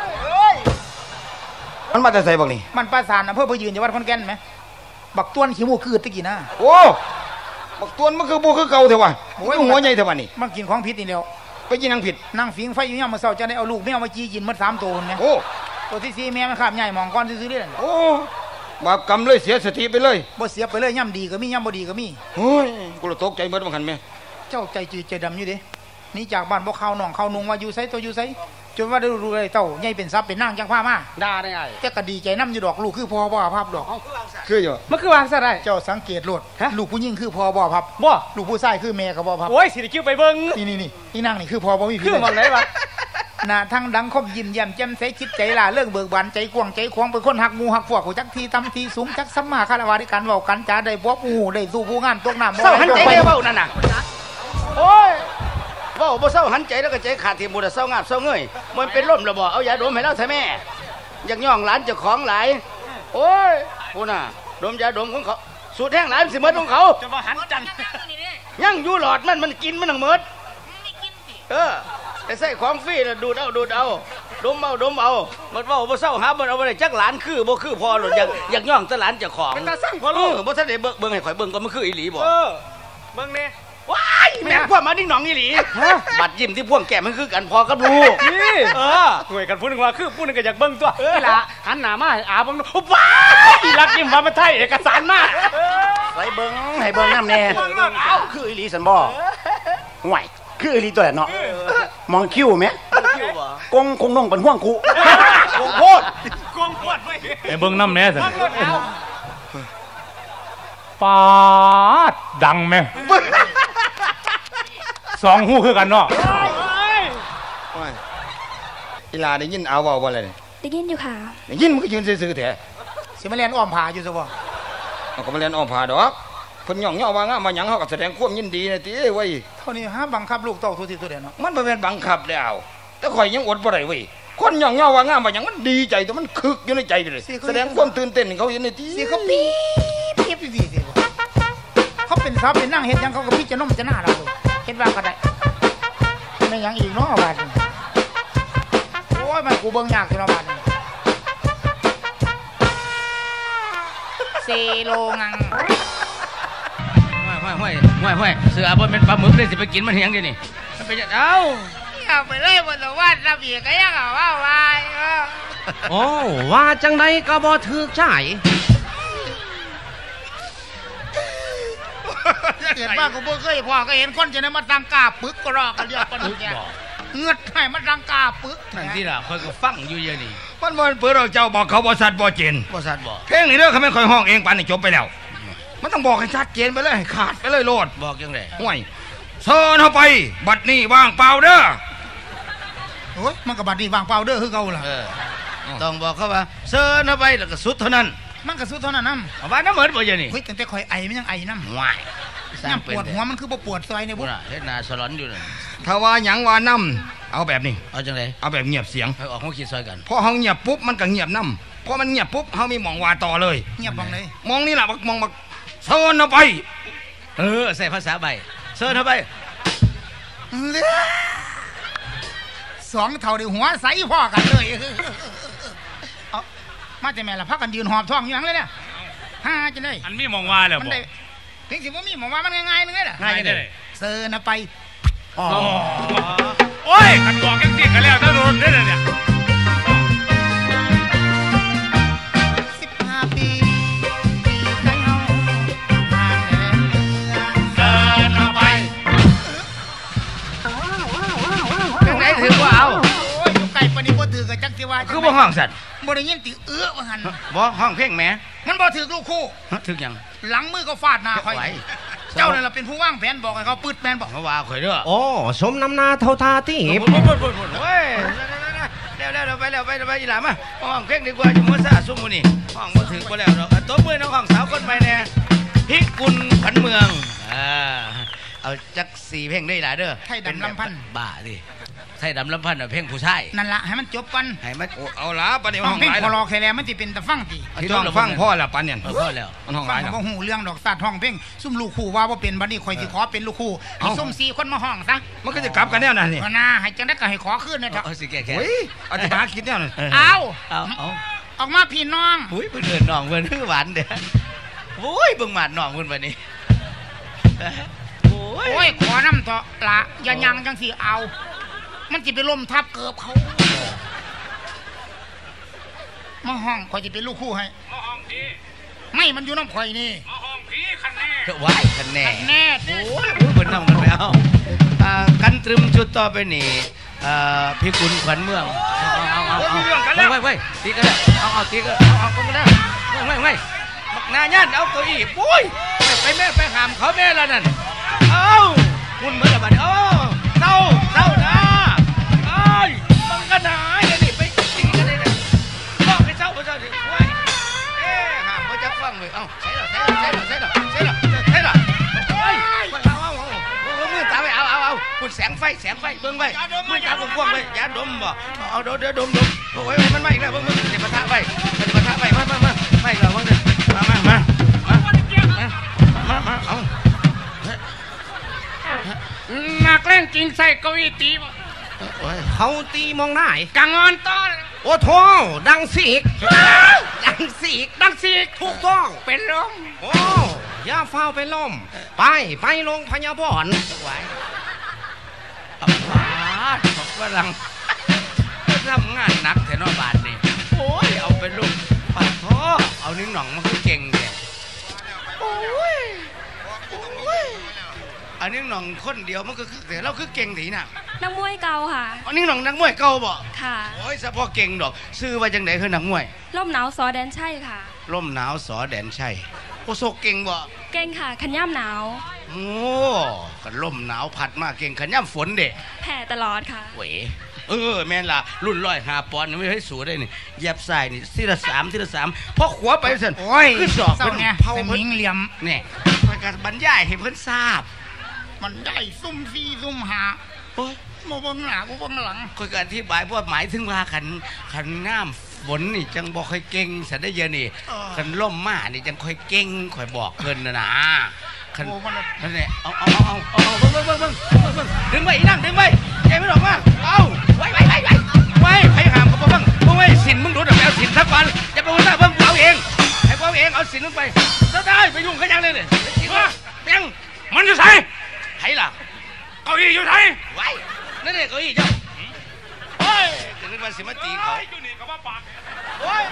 มันมาแต่ใส่บักนี่มันประสานอำเภอพะยืนจังหวัดขอนแก่นไหมบักต้วนขี้มูกคือตะกี้นะโอ้บักตวนมันคือบ่คือเก่าเถอะวะมันคือหัวใหญ่เถอะวะนี่มันกินของผิดนี่เดียวไปกินหยังผิดนั่งฟิงไฟอยู่ยามมื้อเช้าจะได้เอาลูกแมวมาจี้กินหมดสามตัวเนี่ยโอ้ตัวที่สี่แม่มันขาบใหญ่หมองก้อนซื่อๆเด้อโอ้บาปกรรมเลยเสียสติไปเลยบ่เสียไปเลยย่ำดีก็มีย่ำบ่ดีก็มีโอ้ยกูละตกใจเบิดบ่คันแม่เจ้าใจจืดใจดำอยู่เด้หนี่จากบ้านบ่เข้าน้องเข้านุงว่าอยู่ไสตัวอยู่ไสจนว่าได้รู้เลยเต้าใหญ่เป็นทรัพย์เป็นนางจังพามาด่าได้ไงแต่ก็ดีใจนํอยู่ดอกลูกคือพ่อบ่ภาพดอกคืออยู่มันคือวางซะได้เจ้าสังเกตโลดฮะลูกผู้หญิงคือพ่อบ่ภาพบ่ลูกผู้ชายคือแม่ก็บ่ภาพโอ้ยสิได้คิวไปเบิ่งนี่นี่นี่นี่นางนี่คือพ่อบ่มีผิดคือหมดเลยวะหน้าทั้งดังคมยิ้มแย้มแจ่มใสคิดใจล่าเรื่องเบิกบานใจกว้างใจขวางเป็นคนหักหมู่หักพวกหูจักทีตำทีสูงจักสัมมาคารวะในการเว้ากันจาได้บ่ฮู้ได้สู้ผู้งามตกน้ำบ่เศร้าหันใจไปได้เว้านั่นน่ะโอ้ยเว้าบ่เศร้าหันใจแล้วก็ใจขาดที่บ่ได้เศร้างาบเศร้าเงยมันเป็นลมแล้วบ่เอายาดมให้เราแท้แม่อยากย่องหลานเจ้าของหลายโอ้ยพูน่ะดมยาดมของเขาสูตรแห้งหลายมันสิหมดของเขาจะมาหันจันยังอยู่หลอดมันมันกินมันทั้งหมดเออไอ้ใส่ของฟรีน่ะดูดเอาดูดเอาดมเอาดมเอามันเว้าบ่เศร้าหาบ่เอาบ่ได้จักหลานคือบ่คือพอหรอกอยากอยากย่องแต่หลานเจ้าของเป็นตาสั่งพอเอลุงอบ่ทันได้เบิ่งเบิ่งให้ข่อยเบิ่งก็มันคืออีหลีบ่เออเบิ่งเนี่ยโอ้ว้ายแม่งพวกมาดิ้งหนองอีหลีบัดยิ้มที่พวกแก่มันคือกันพอกับลูกนี่เออหน่วยกันพูดหนึ่งว่าคือพูดหนึ่งก็อยากเบิ่งตัวนี่ล่ะหันหน้ามาให้อาเบิ่งดูว้ายอีรักยิ้มว่ามันไทยเอกสารมากใส่เบิ้งให้เบิ้งน้ำแน่เอ้าคืออีหลีสันบ่ห่วยคืออีหลีตัวแหละเนาะมองคิ้วไหมกงคงน้องเป็นห่วงคูกงโคตรกงปวดไว้ไอ้เบิ่งน้ำแหน่สันปาดดังไหมสองหูคือกันเนาะอีลาได้ยินเอาเว้าบ่อะไรนี่ได้ยินอยู่ค่ะได้ยินมันก็ยืนซื่อๆแท้สิมาเรียนอ้อมผาอยู่ซะบ่เอาก็มาเล่นอ้อมผาดอกเพิ่นย่องย่อว่างามมาหยังเฮาก็แสดงความยินดีนะติเว้ยเท่านี้ห้ามบังคับลูกเต้าทุกทีทุกเดนเนาะมันบ่แม่นบังคับแล้วแต่ข่อยยังอดบ่ได้เว้ยคนย่องย่อว่างามมาหยังมันดีใจแต่มันคึกอยู่ในใจเลยแสดงความตื่นเต้นให้เขาเห็นในติสิเขาปี๊บปี๊บอยู่ดีสิบ่เขาเป็นสาวเป็นนางเฮ็ดหยังเขาก็พิจารณาจะหน้าเราเลยเฮ็ดว่าก็ได้ไม่หยังอีกเนาะบาดนี้โอ้ยมันกูเบิ่งยากอยู่เนาะบาดนี้เซโลงังห้อยห้อยห้อยห้อยเสือบ่เป็นปลาหมึกเลยสิไปกินมันเหียงดินี่มันเป็นเอ้าเอาไปเลยบนตะวันระเบียก็ยังเอาว่าไว้โอ้ว่าจังใดก็บ่ถูกใจเกิดมากูบ่เคยพ่อก็เห็นคนจะได้มาตังกาปึกก็รอกันเรียกปนุษย์เนี่ยเงือดให้มาตังกาปึกนั่นที่ล่ะข่อยก็ฟังอยู่เยอะนี่มันบ่เปิดเอาเจ้าบอกเขาบ่ชัดบ่เจนบ่สัตว์บ่เพลงนี้เด้อเขาไม่ค่อยห้องเองปานนี้จบไปแล้วมันต้องบอกให้ชัดเจนไปเลยให้ขาดไปเลยโลดบอกจังได๋ห่วยเชิญเข้าไปบัดนี้ว่างเปล่าเด้อโอ้ยมันก็บัดนี้วางเปล่าเด้อคือเก่าล่ะเออต้องบอกเขาว่าเชิญเข้าไปแล้วก็สุดเท่านั้นมันก็สุดเท่านั้นนำเอาว่าน้ำเหมือนบ่เยอะนี่เฮ้ยตั้งแต่ข่อยไอมันยังไอน้ำว้ายสร้างย่ำปเป็นวดหัวมันคือบ่ปวดซอยเนี่ยบุบุ๊น่ะเฮ็ดหน้าสลอนอยู่นั่นถ้าว่าหยังว่านํเอาแบบนี้เอาจังได๋เอาแบบเงียบเสียงให้ออกมาคิดซอยกันพอเฮาเงียบปุ๊บมันก็เงียบนํพอมันเงียบปุ๊บเฮามีหมองว่าต่อเลยเงียบบังเลยมองนี่ล่ะบักมองบักเชิญเข้าไปเออใส่ภาษาใบเชิญเข้าไปสองเท่าเดียวหัวใสพ่อกันเลยเอามาแต่แม่ละพักกันยืนหอบท้องอยู่หยังเลยเนี่ยฮ่าจะได้อันมีมองว่าแล้วมันบ่ได้ถึงสิว่ามีหมอว่ามันง่ายๆนึงเลยล่ะง่ายจังได๋เซิร์นนะไปอ๋อโอ้ยกันบอกจังซี่กันแล้วถ้าโดนได้เนี่ยสิบห้าปีปีไทยเฮาห่างแดนเรือเดินเข้าไปจังได๋ถือว่าเอาโอ้ยอยู่ไกลปานนี้บ่ถือกับจักสิว่าจังคือบ่ห้องสัตว์บ่ได้ยินติเอื้อว่าหั่นบ่ห้องเพลงแหมมันบ่ถือลูกคู่ฮะถึกหยังหลังมือก็ฟาดหน้าข่อยไหวเจ้านั่นล่ะเป็นผู้วางแผนบอกให้เขาปืดแผนบอกเขาว่าข่อยเด้อโอ้สมน้ำหน้าเท่าทาที่พุ่นพุ่นพุ่นพุ่นเฮ้ยเร็วเร็วเร็วไปเร็วไปเร็วไปอีหลามาห้องเพลงดีกว่าอยู่มื้อซ่าซุ่มมื้อนี่ห้องบ่ถึงบ่แล้วดอกอ่ะตบมือน้องห้องสาวคนใหม่แน่พิกุลขวัญเมืองอ่าเอาจักสี่เพลงได้หลายเด้อไทยดำลำพันธ์บ้าดิไทยดำลำพันธ์น่ะเพลงผู้ชายนั่นล่ะให้มันจบกันให้มันโอ้เอาละปานนี้ฟัห้งองเพลงหลายพอรแล้อวแค่แล้วมันสิเป็นตะฟังติที่ต้องฟังพ่อละปานเนี่ยเออพอแล้วมันห้องหฟัลาง ยแล้วบ่ฮู้เรื่องดอกสัตว์ห้องเพลงซุ่มลูกคู่ว่าบ่เป็นบัดนี้ข่อยสิขอเป็นลูกคู่ให้ซุ่มสี่คนมาห้องซะมันก็จะกลับกันแน่น่ะนี่ก็น่าให้จังได๋ก็ให้ขอคืนนะเถอะเอาสิแก่แค่เฮ้ยอธิบายคิดแน่น่ะเอาเอาเอาออกมาพี่น้องอุ้ยเพิ่นเอิ้นน้องเพิ่นคือหวานเด้อโอ้ยเบิ่งหมาดน้องเพิ่นบัดนี้โอ้ยโอ้ยขอน้ำเถอะละอย่ายังจังสิเอา มันสิไปล้มทับเกือบเขามาห้องข่อยสิเป็นลูกคู่ให้มาห้องพี่ไม่มันอยู่น้ำข่อยนี่มาห้องพี่คันแน่ก็ว้ายคันแน่แน่โอ้ยเพิ่นนำกันไปเอาอ่ากันตรึมชุดต่อไปนี่อ่าพี่กุลขวัญเมืองเอาเอาเอาเอาไว้ไว้ตีกันแล้วเอาเอาตีกันเอาเอากันแล้วไว้ไว้บักหน้าย่านเอาเก้าอี้ปุ้ยไปแม่ไปหามเขาแม่แล้วนั่นเอาคุณเหมือนกับบัดนี้โอ้เศร้าเศร้านะเอ้ยบังกันหายเลยนี่ไปตีกันเลยนะบอกให้เศร้าบ่เศร้าดิโอ้ยเอ๊ะหามบ่จักฟังเลยเอ้าใช่หรอใช่หรอใช่หรอใช่หรอใช่หรอใช่หรอเฮ้ยเอาเอาเอาเอามือตาไปเอาเอาเอาคุณแสงไฟแสงไฟเบิ่งไว้มือตาผมกว้างไว้อย่าดมบ่เอาเดี๋ยวเดี๋ยวดมดมโอ้ยมันไม่อีกแล้วเบิ่งมึงเดี๋ยวปะทะไว้เดี๋ยวปะทะไว้มามามาไม่หรอกว่าเด้อมามามามามาเอานักเล่นจริงใส่เก้าอี้ตีบ่เขาตีมองหน้ากังงอนต้อนโอ้โถดังสีกดังสีกดังสีกถูกต้องเป็นลมโอ้อย่าเฝ้าไปล้มไปไปโรงพยาบาลไว้อาบาดฝรั่งทำงานหนักแถวนอบานนี่โอ้ยเอาเป็นลูกปัดท้อเอานิ้งหน่องมันคือเก่งเนี่ยโอ้ยอันนี้หน่องคนเดียวมันก็คือแต่เราคือเก่งถีน่ะนักมวยเก่าค่ะอันนี้หน่องนักมวยเก่าบ่ค่ะโอ้ยเฉพาะเก่งดอกซื้อไว้จังไหนคือนักมวยร่มหนาวสอแดนชัยค่ะร่มหนาวสอแดนชัยโอ้โซเก่งบ่เก่งค่ะขันย่ำหนาวโอ้กันร่มหนาวพัดมาเก่งขันย่ำฝนเด็แผ่ตลอดค่ะเว้ยเออแม่นล่ะรุ่นร้อยหาปอนด์ไม่ให้สูได้นี่เหยียบใส่นี่ทีละสามทีละสามพอขวาไปเสร็จโอ้ยขึ้นสอบเป็นเผาเพิ่นเหลี่ยมเนี่ยไปการบรรยายให้เพิ่นทราบมันได้ซุ่มซีซุ่มหาโอ้ยโมบังหน้าโมบังหลังค่อยอธิบายเพราะหมายถึงว่าขันขันน้ำฝนนี่จังบอกค่อยเก่งสันได้เยอะนี่ขันล่มมานี่จังค่อยเก่งค่อยบอกเพิ่นนะนะขันนั่นแหละเอาเอาเอาเอาเอาเบิ้งเบิ้งเบิ้งเบิ้งดึงไปอีนั่งดึงไปใจไม่หลอกมาเอาไว้ไว้ไว้ไว้ไว้ให้หามเขาเบิ้งเบิ้งไว้สินมึงดูดเอาสินทักวันอย่าไปว่าเบิ้งเอาเองให้เอาเองเอาสินลงไปได้ไปยุ่งขยันเลยเนี่ยจริงวะเบี้ยงมันจะใส่ไห้ล่ะเก้าอี้อยู่ไหนไว้นั่นเองเก้าอี้เจ้าโอ้ยจะนึกว่าสิมาตีเขาอยู่นี่ก็ว่าปากโอ้ย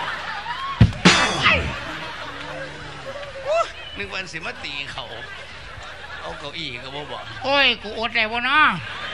นึกว่าสิมาตีเขาเอาเก้าอี้ก็บ่บอกโอ้ยกูอดได้บ่เนาะ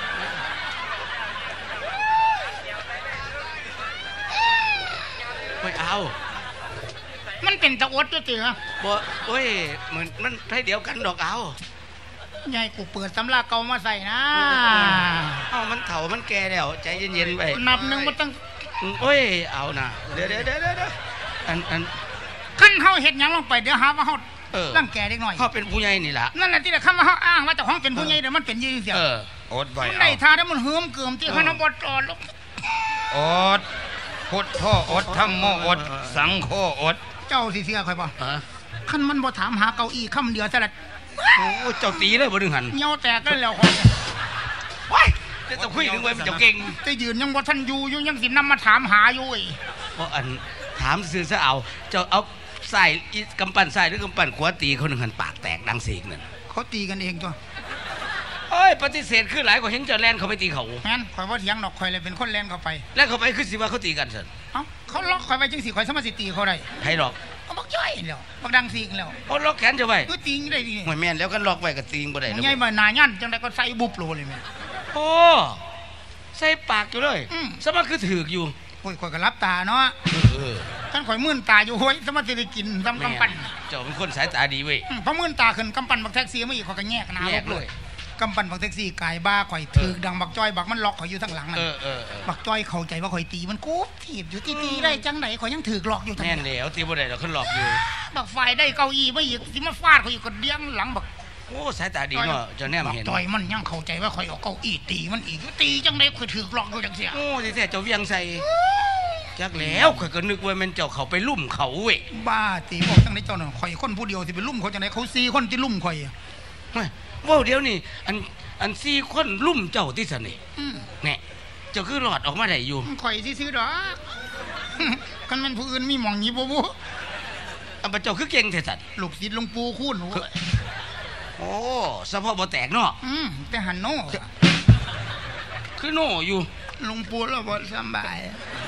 ไม่เอามันเป็นตะอดจืดๆฮะบ่โอ้ยเหมือนมันให้เดียวกันดอกเอายายกูเปิดสำราเก่ามาใส่นะเอามันเถ่ามันแก่แล้วใจเย็นๆไปนับหนึ่งมันตั้งโอ้ยเอานะเดี๋ยวเดี๋ยวเดี๋ยวเดี๋ยวอันอันขั้นเขาเห็ดยังลงไปเดี๋ยวหาว่าเขาร่างแก่เล็กน้อยเขาเป็นผู้ใหญ่นี่แหละนั่นแหละที่แต่คำว่าเขาอ้างว่าแต่ของเป็นผู้ใหญ่เดี๋ยวมันเป็นยี่เสียอดไว้มันได้ทาแล้วมันเหื่อมเกิ่มที่ขนมบดอดลงอดพุทโธอดธรรมโมอดสังโฆอดเจ้าสิเสียใครบ่ขั้นมันบ่ถามหาเก้าอี้คำเดียวซะละโอ้เจ้าตีเลยบ่ดึงหันเงาแตกกันแล้วคนว้ายจะคุยถึงไว้มันจะเก่งจะยืนยังบ่ท่านอยู่อยู่ยังสินำมาถามหาอยู่อีเพราะอันถามซื้อซะเอาเจ้าเอาใส่กำปั้นใส่หรือกำปั้นขวาตีเขาหนึ่งหันปากแตกดังเสียงนั่นเขาตีกันเองจ้ะเอ้ยปฏิเสธคือหลายกว่าเห็นเจ้าแลนเขาไปตีเขางั้นข่อยว่าเถียงนอกข่อยเลยเป็นคนแลนเข้าไปแล้วเขาไปคือสิว่าเขาตีกันสิเอ้าเขาล็อกข่อยไปจังสิข่อยสามารถตีเขาได้ใครหรอกเขาบอกย่อยแล้วบอกดังสิงแล้วเขาล็อกแขนจะไปก็ตีได้ดิไม่แม่นแล้วกันล็อกไว้กับตีงบ่ได้เลยง่ายมาหนายันจังได้ก็ใส่บุบโลเลยแม่โอ้ใส่ปากอยู่เลยสมัครคือถืออยู่โอ้ยข่อยก็รับตาเนาะท่านข่อยมื่นตาอยู่ห้ยสมัครจะได้กินทำกำปั้นเจ้าเป็นคนสายตาดีเว้ยเพราะมื่นตาขึ้นกำปั้นบักแท็กซี่ไม่อีกข่อยก็แง่กันนะเลยกำปั้นบักแท็กซี่กายบ้าข่อยถือดังบักจ้อยบักมันล็อกข่อยอยู่ทั้งหลังนั่นบักจ้อยเข้าใจว่าข่อยตีมันกูถีบอยู่ตีตีได้จังไหนข่อยยังถือหลอกอยู่ทั้งแน่นแล้วตีบ่ได้เราขึ้นหลอกอยู่บักไฟได้เก้าอี้ไม่อีกที่มาฟาดข่อยอยู่ก็เดี้ยงหลังบักโอ้สายตาดีเนาะเจ้าแนมเห็นจ้อยมันยังเข้าใจว่าข่อยเอาเก้าอี้ตีมันอีกตีจังไหนข่อยถือหลอกอยู่จังเสียโอ้ที่แท้เจ้าเวียงใส่จักแล้วข่อยก็นึกว่ามันเจ้าเขาไปลุ่มเขาเว้ยบ้าตีบอกจังไหนเจ้าน่ะข่อยคนผู้เดียวที่ไปลุ่มเขาจังไหนเขาสี่คนที่ลุ่มข่อยว่าเดี๋ยวนี่อันอันสี่คนลุ่มเจ้าที่สนิทเนี่ยเจ้าคือหลอดออกมาได้อยู่ข่อยซื้อดอกกันมันผู้อื่นมีหมองยีบบูอันเจ้าคือเก่งเถอะสัตว์ลูกศิษย์หลวงปู่คุ้นโอ้สะโพกบ่แตกเนาะแต่หันโน่คือโน่อยู่หลวงปู่แล้วบ่สบาย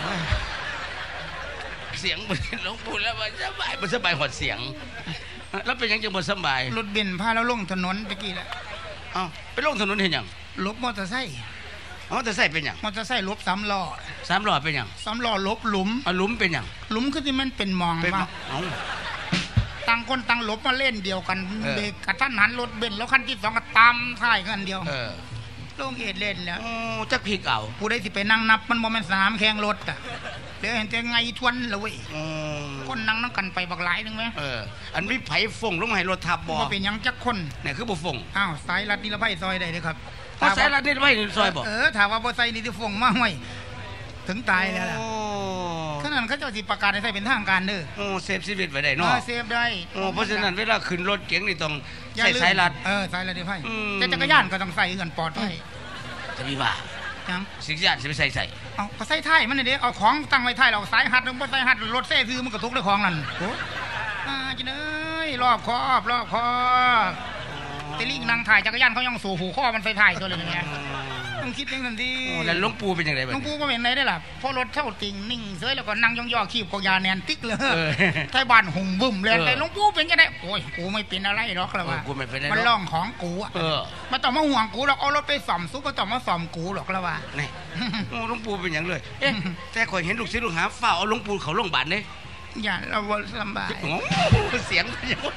เสียงบ่หลวงปู่แล้วบ่สบายบ่สบายหดเสียงแล้วเป็นยังจะบ่สบายรถเบนซ์พาเราลงถนนตะกี้แหละอ้าวไปลงถนนเห็นยังลบมอเตอร์ไซค์มอเตอร์ไซค์เป็นยังมอเตอร์ไซค์ลบสามล้อสามล้อเป็นยังสามล้อลบหลุมอ่ะหลุมเป็นยังหลุมคือที่มันเป็นมองว่าต่างคนต่างลบมาเล่นเดียวกันเบรกกระทันหันรถเบนซ์แล้วคันที่สองก็ตามท้ายกันเดียวลงเอ็ดเล่นแล้วจักพี่เก่าผู้ได้สิไปนั่งนับมันโมเมนต์สนามแข่งรถอ่ะเดี๋ยวเห็นแต่ไงทวนเลยเว้ยคนนั่งนั่งกันไปบักหลายนึงไหมเอออันนี้ไผ่ฟงลงให้รถทับบ่เป็นยังจักคนเนี่ยคือบ่ฟงอ้าวสายรัดนิรภัยซอยได้เลยครับพอสายรัดนิรภัยซอยบ่เออถามว่าบ่ใส่นี่ที่ฟงมาห้วยถึงตายแล้วล่ะขนาดเขาเจ้าสิประกาศให้ใส่เป็นทางการเด้อโอ้เซฟชีวิตไว้ได้เนาะเซฟได้โอ้เพราะฉะนั้นเวลาขึ้นรถเก๋งนี่ต้องใส่สายรัดเออสายรัดนิรภัยแต่จักรยานก็ต้องใส่กันปลอดภัยจะมีว่ายังสิ่งที่อาจจะไม่ใส่ใส่เอาก็ใส่ท้ายมันเลยเด้เอาของตั้งไว้ท้ายเราสายหัดลงบนสายหัดรถเซ่ซื้อมันกระทุกด้วยของนั่นอ่าจิเอ้ยรอบคอบรอบคอบแต่ลิงนางถ่ายจักรยานเขายังสู่หูข้อมันใส่ถ่ายตัวเลยเนี่ยต้องคิดอย่างนั้นดิแล้วหลวงปู่เป็นยังไงบ้างหลวงปู่ก็เป็นไรได้ล่ะพอรถเท่าติ่งนิ่งเสยแล้วก็นั่งย่องๆขีบกยาแนนติ๊กเลยไทยบ้านหุ่มบึ้มเลยแต่หลวงปู่เป็นยังไงโอ้ยกูไม่เป็นอะไรหรอกละว่ามันล่องของกูอ่ะมาต่อมาห่วงกูหรอกเอารถไปส่อมซุปมาต่อมาส่อมกูหรอกละว่านี่หลวงปู่เป็นอย่างเลยเอ๊ะแต่ข่อยเห็นลูกศิษย์ลูกหาเฝ้าเอาหลวงปู่เขาโรงพยาบาลเนี่ยอย่าเราลำบากเสียง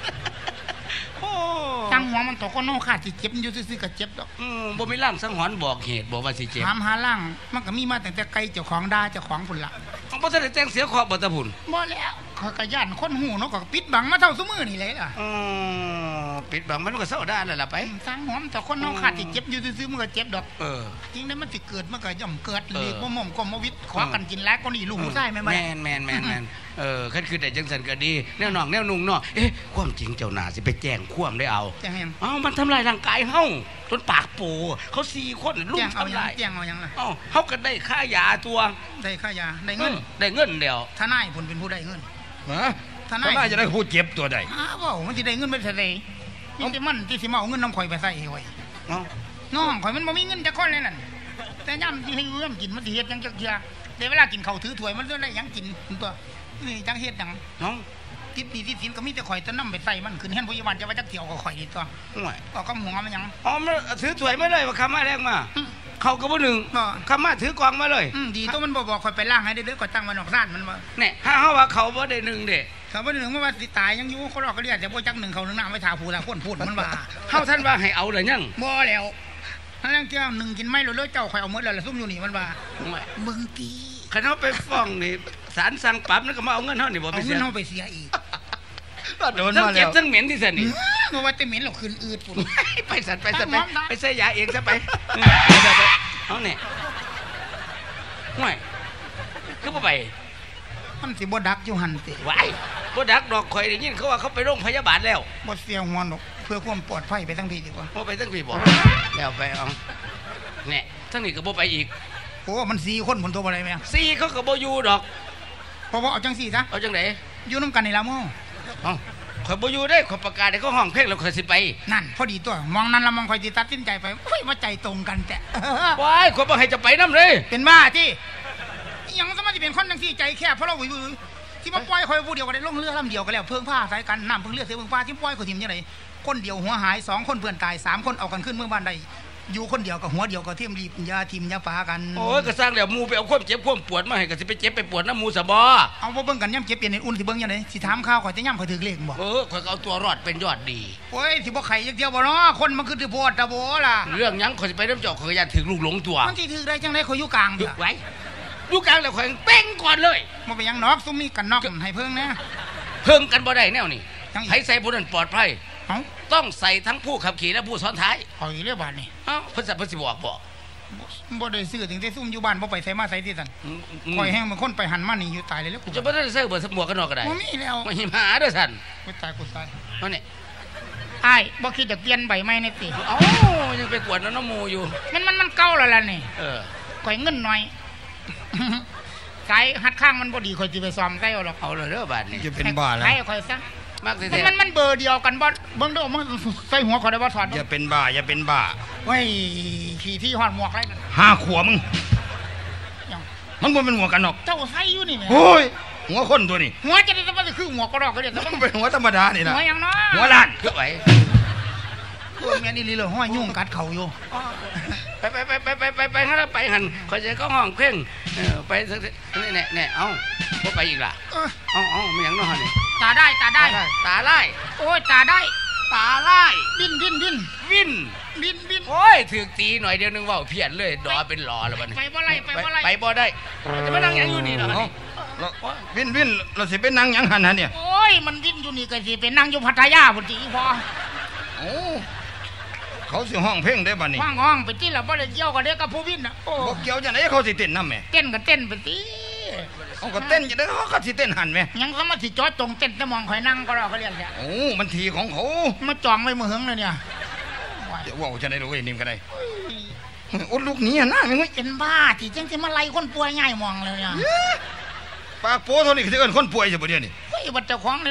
ตั้งหัวมันตกก็น้องขาดสิเจ็บอยู่ซื่อๆกับเจ็บดอกอืมบ่มีร่างสังหรณ์บอกเหตุบอกว่าสิเจ็บถามหาร่างมันก็มีมาแต่แต่ไกลเจ้าของด่าเจ้าของพุ่นละเอาบ่ทันได้แจ้งเสียขอบบ่ตะพุ่นบ่แล้วข้อยก็ย่านคนหูเนาะก็ปิดบังมาเท่าซุมื้อนี่เลยล่ะอ๋อปิดบังมันก็เศร้าด้านแล้วล่ะไปตั้งหัวมันตกคนน้องขาดสิเจ็บอยู่ซื่อๆมันก็เจ็บดอกเออจริงๆมันสิเกิดมันก็ย่อมเกิดเลยบ่ม่อมก็มาวิทย์ขอกันกินแล้วก็นี่ลูกผู้ชายแม่นบ่แม่นแม่นแม่นแม่นเออคันคือได้จังซั่นก็ดีแนวน้องแนวนุ่งเนาะเอ๊ะความจริงเจ้าหน้าสิไปแจ้งความได้เอาแจ้งยังเอ้ามันทำลายร่างกายเฮาจนปากโปเขาสี่คนลุมทำลายแจ้งเอายังล่ะเอ้าเฮาก็ได้ค่ายาตัวได้ค่ายาได้เงินได้เงินเดียวทนายผลเป็นผู้ได้เงินฮะทนายจะได้ผู้เจ็บตัวใดอ้าวมันสิได้เงินไปซะได้นี่สิมันที่สิมาเอาเงินน้ำข่อยไปใส่ข่อยเอ้าน้องข่อยมันบ่มีเงินจักคนเลยนั่นแต่ย่ำสิให้เงินกินมันสิเฮ็ดจังจักเทื่อแต่เวลากินข้าวถือถ้วยมันได้หยังกินตัวนี่จังเฮ็ดหยังน้องติดดีติดสินก็มีแต่ข่อยจะนำไปใส่มันขึ้นเฮ็ดพยาบาลจะว่าจักเที่ยวก็ข่อยนี่ตัวก็กำหัวมันหยังอ๋อมันถือถ้วยมาเลยว่าคำมาแรงมาเขาก็บ่หนึ่งคำมาถือกองมาเลยดีตัวมันบ่บอกข่อยไปล้างให้เด้อๆก็ตั้งมันออกซ่านมันบ่เนี่ยถ้าเฮาว่าเขาบ่ได้หนึ่งเด้เขาบ่ได้หนึ่งมันว่าสิตายยังอยู่เขารอก็เรียกแต่บ่จักหนึ่งเขาหนึ่งน้ำไว้ทาผู้ละคนพูดมันว่าเฮาท่านว่าให้เอาได้ยังบ่แล้วถ้าเรื่องเจ้าหนึ่งกินไม่รู้เรื่องเจ้าข่อยเอาหมดแล้วล่ะซุ่มอยู่นี่มันว่ามึงตีคันเฮาไปฟ้องนี่ศาลสั่งปรับนั่นก็มาเอาเงินเฮานี่บ่ไปเสียเอาเงินเฮาไปเสียอีกโดนมาแล้วทั้งเจ็บทั้งเหม็นที่ซั่นนี่บ่ว่าแต่เหม็นหรอกคืนอืดพุ่นไปสั่นไปสั่นไปไปใส่ยาเองซะไปเอาเนี่ยห่วยคือบ่ไปมันสิบ่ดักอยู่หั่นติว้ายบ่ดักดอกข่อยได้ยินเขาว่าเขาไปโรงพยาบาลแล้วบ่เสียหัวดอกเพื่อความปลอดภัยไปทั้งพี่ดีกว่าบ่ไปทั้งพี่บ่แล้วไปเอาเนี่ยทั้งนี้ก็บ่ไปอีกโอ้มันสี่คนพุ่นตัวบ่ได้แม่สี่เขาก็บ่อยู่ดอกเพราะว่าเอาจังสี่ซะเอาจังได๋อยู่นำกันนี่ล่ะมื้อเอ้าข่อยบ่อยู่ได้ข่อยประกาศให้เขาห้องเพลงแล้วข่อยสิไปนั่นพอดีตัวมองนั้นละมองข่อยสิตัดสินใจไปโอ้ยว่าใจตรงกันแต่ว้ายข่อยบ่ให้จะไปนำเลยเป็นบ้าติยังสมาสิเป็นคนจังซี่ใจแคบเพราะเราวื้อที่มาปล่อยข่อยผู้เดียวก็ได้ลงเรือลำเดียวก็แล้วเพิ่งผ้าใส่กันน้ำเพิ่งเรือเสือเพิ่งผ้าที่ปล่อยข่อยทิ่มจังได๋คนเดียวหัวหายสองคนเพื่อนตายสามคนเอากันขึ้นเมืองบ้านได้อยู่คนเดียวกับหัวเดียวก็เทียมรีบยาทิมยาฟ้ากันโอ้ยก็สร้างแล้วมูไปเอาความเจ็บความปวดมาให้ก็สิไปเจ็บไปปวดน้ำมูสะบ่เอาบ่เบิ่งกันย่ำเจ็บเปลี่ยนอุ่นสิเบิ่งยังไงสิถามข้าวข่อยจะย่ำข่อยถือเลขบ่เออข่อยเอาตัวรอดเป็นยอดดีโอ้ยสิบ่ไข่จักเดียวบ่เนาะคนมันคือถือโพดตะโบล่ะเรื่องหยังข่อยสิไปน้ำเจ้าข่อยอยากถึงลูกหลงตัวมันสิถือได้จังได๋ข่อยอยู่กลางเด้อไว้อยู่กลางแล้วข่อยเป้งก่อนเลยบ่เป็นหยังนอกซุมมีกันนอกให้เพิ่งนะเพิ่งกันบ่ได้แนวนี้ให้ใส่ผู้นั้นปลอดภัยเอ้าต้องใส่ทั้งผู้ขับขี่และผู้ซ้อนท้ายเอาอีเรื่องบาดนี่เอ้าเพิ่นสิเพิ่นสิบอกบ่บ่ได้ซื้อถึงได้ซุ่มอยู่บ้านบ่ไปใส่มาใส่ที่ซั่นข่อยแห้งมันคนไปหันมานี่อยู่ตายเลยแล้วกูจะบ่ได้ใส่เบิดหมวกกันนอกก็ได้บ่มีแล้วบ่หิมหาเด้อซั่นกูตายกูตายเอานี่อ้ายบ่คิดจะเปลี่ยนใบไม้ในติเอ้ายังไปกวดน้ำหมู่อยู่มันมันมันเก่าแล้วล่ะนี่เออข่อยเงินน้อยสายหัดข้างมันบ่ดีข่อยสิไปซ่อมใส่เอาหรอกเอาเลยเด้อบาดนี้จะเป็นบ้าแล้วให้ข่อยซะมักสิมันมันเบอร์เดียวกันบ่เบิ่งเด้อมันใส่หัวข่อยได้บ่ถอดอย่าเป็นบ้าอย่าเป็นบ้าเฮ้ยขี้ที่ฮอดหมวกไรนั่นห้าขวบมึงมันบ่เป็นหัวกันหรอกเจ้าใส่อยู่นี่แหมโอ้ยหัวคนตัวนี้หัวจะได้มันคือหัวกระรอกก็ได้แต่มันเป็นหัวธรรมดานี่นะหัวหยังเนาะหัวล้านคือไว้ตัวแม่นี่ลีเลยห้อยยุ่งกัดเข่าอยู่ไปไปไปไปไปไปไปหันไปหันข่อยจะเข้าห้องเพ่งไปนี่แน่แน่เอ้าบ่ไปอีกล่ะเอ้าเอ้ามันหยังเนาะนี่ตาได้ตาได้ตาไล่โอ้ยตาได้ตาไล่ดิ้นดิ้นดิ้นวิ่นดิ้นดิ้นโอ้ยถือตีหน่อยเดียวนึงว่าเพี้ยนเลยดอเป็นหล่อแล้วบัดนี้ไปบ่ไรไปบ่ไรไปบ่ได้จะมานั่งยังอยู่นี่เหรอวิ่นวิ่นเราสิเป็นนั่งยังหันฮะเนี่ยโอ้ยมันวิ่นอยู่นี่ก็สิเป็นนั่งอยู่พัทยาพุ่นติพอโอ้เขาสิห้องเพลงได้บัดนี้ห้องห้องไปที่ละบ่ได้เกี่ยวกับเด็กกับผู้วิ่นน่ะโอ้บ่เกี่ยวจังได๋เขาสิเต้นนำแม่เต้นก็เต้นไปติเขาก็เต้นจังได๋เขาก็สิเต้นหันแม่ยังเขามาสิจอดตรงเต้นแต่มองข่อยนั่งก็รอเขาเรียนแท้โอ้มันทีของเขามาจองไว้มื้อหึงเลยเนี่ยเดี๋ยวว่าจังได๋รู้ไอ้นิ่มก็ได้โอ้ลูกนี้น่ะมึงเป็นบ้าที่จังสิมาไล่คนป่วยง่ายมองเลยเนี่ยปากโป้เท่านี้สิเอิ้นคนป่วยซะบ่เดี๋ยวนี้เฮ้ยบัดเจ้าของเลยเนาะ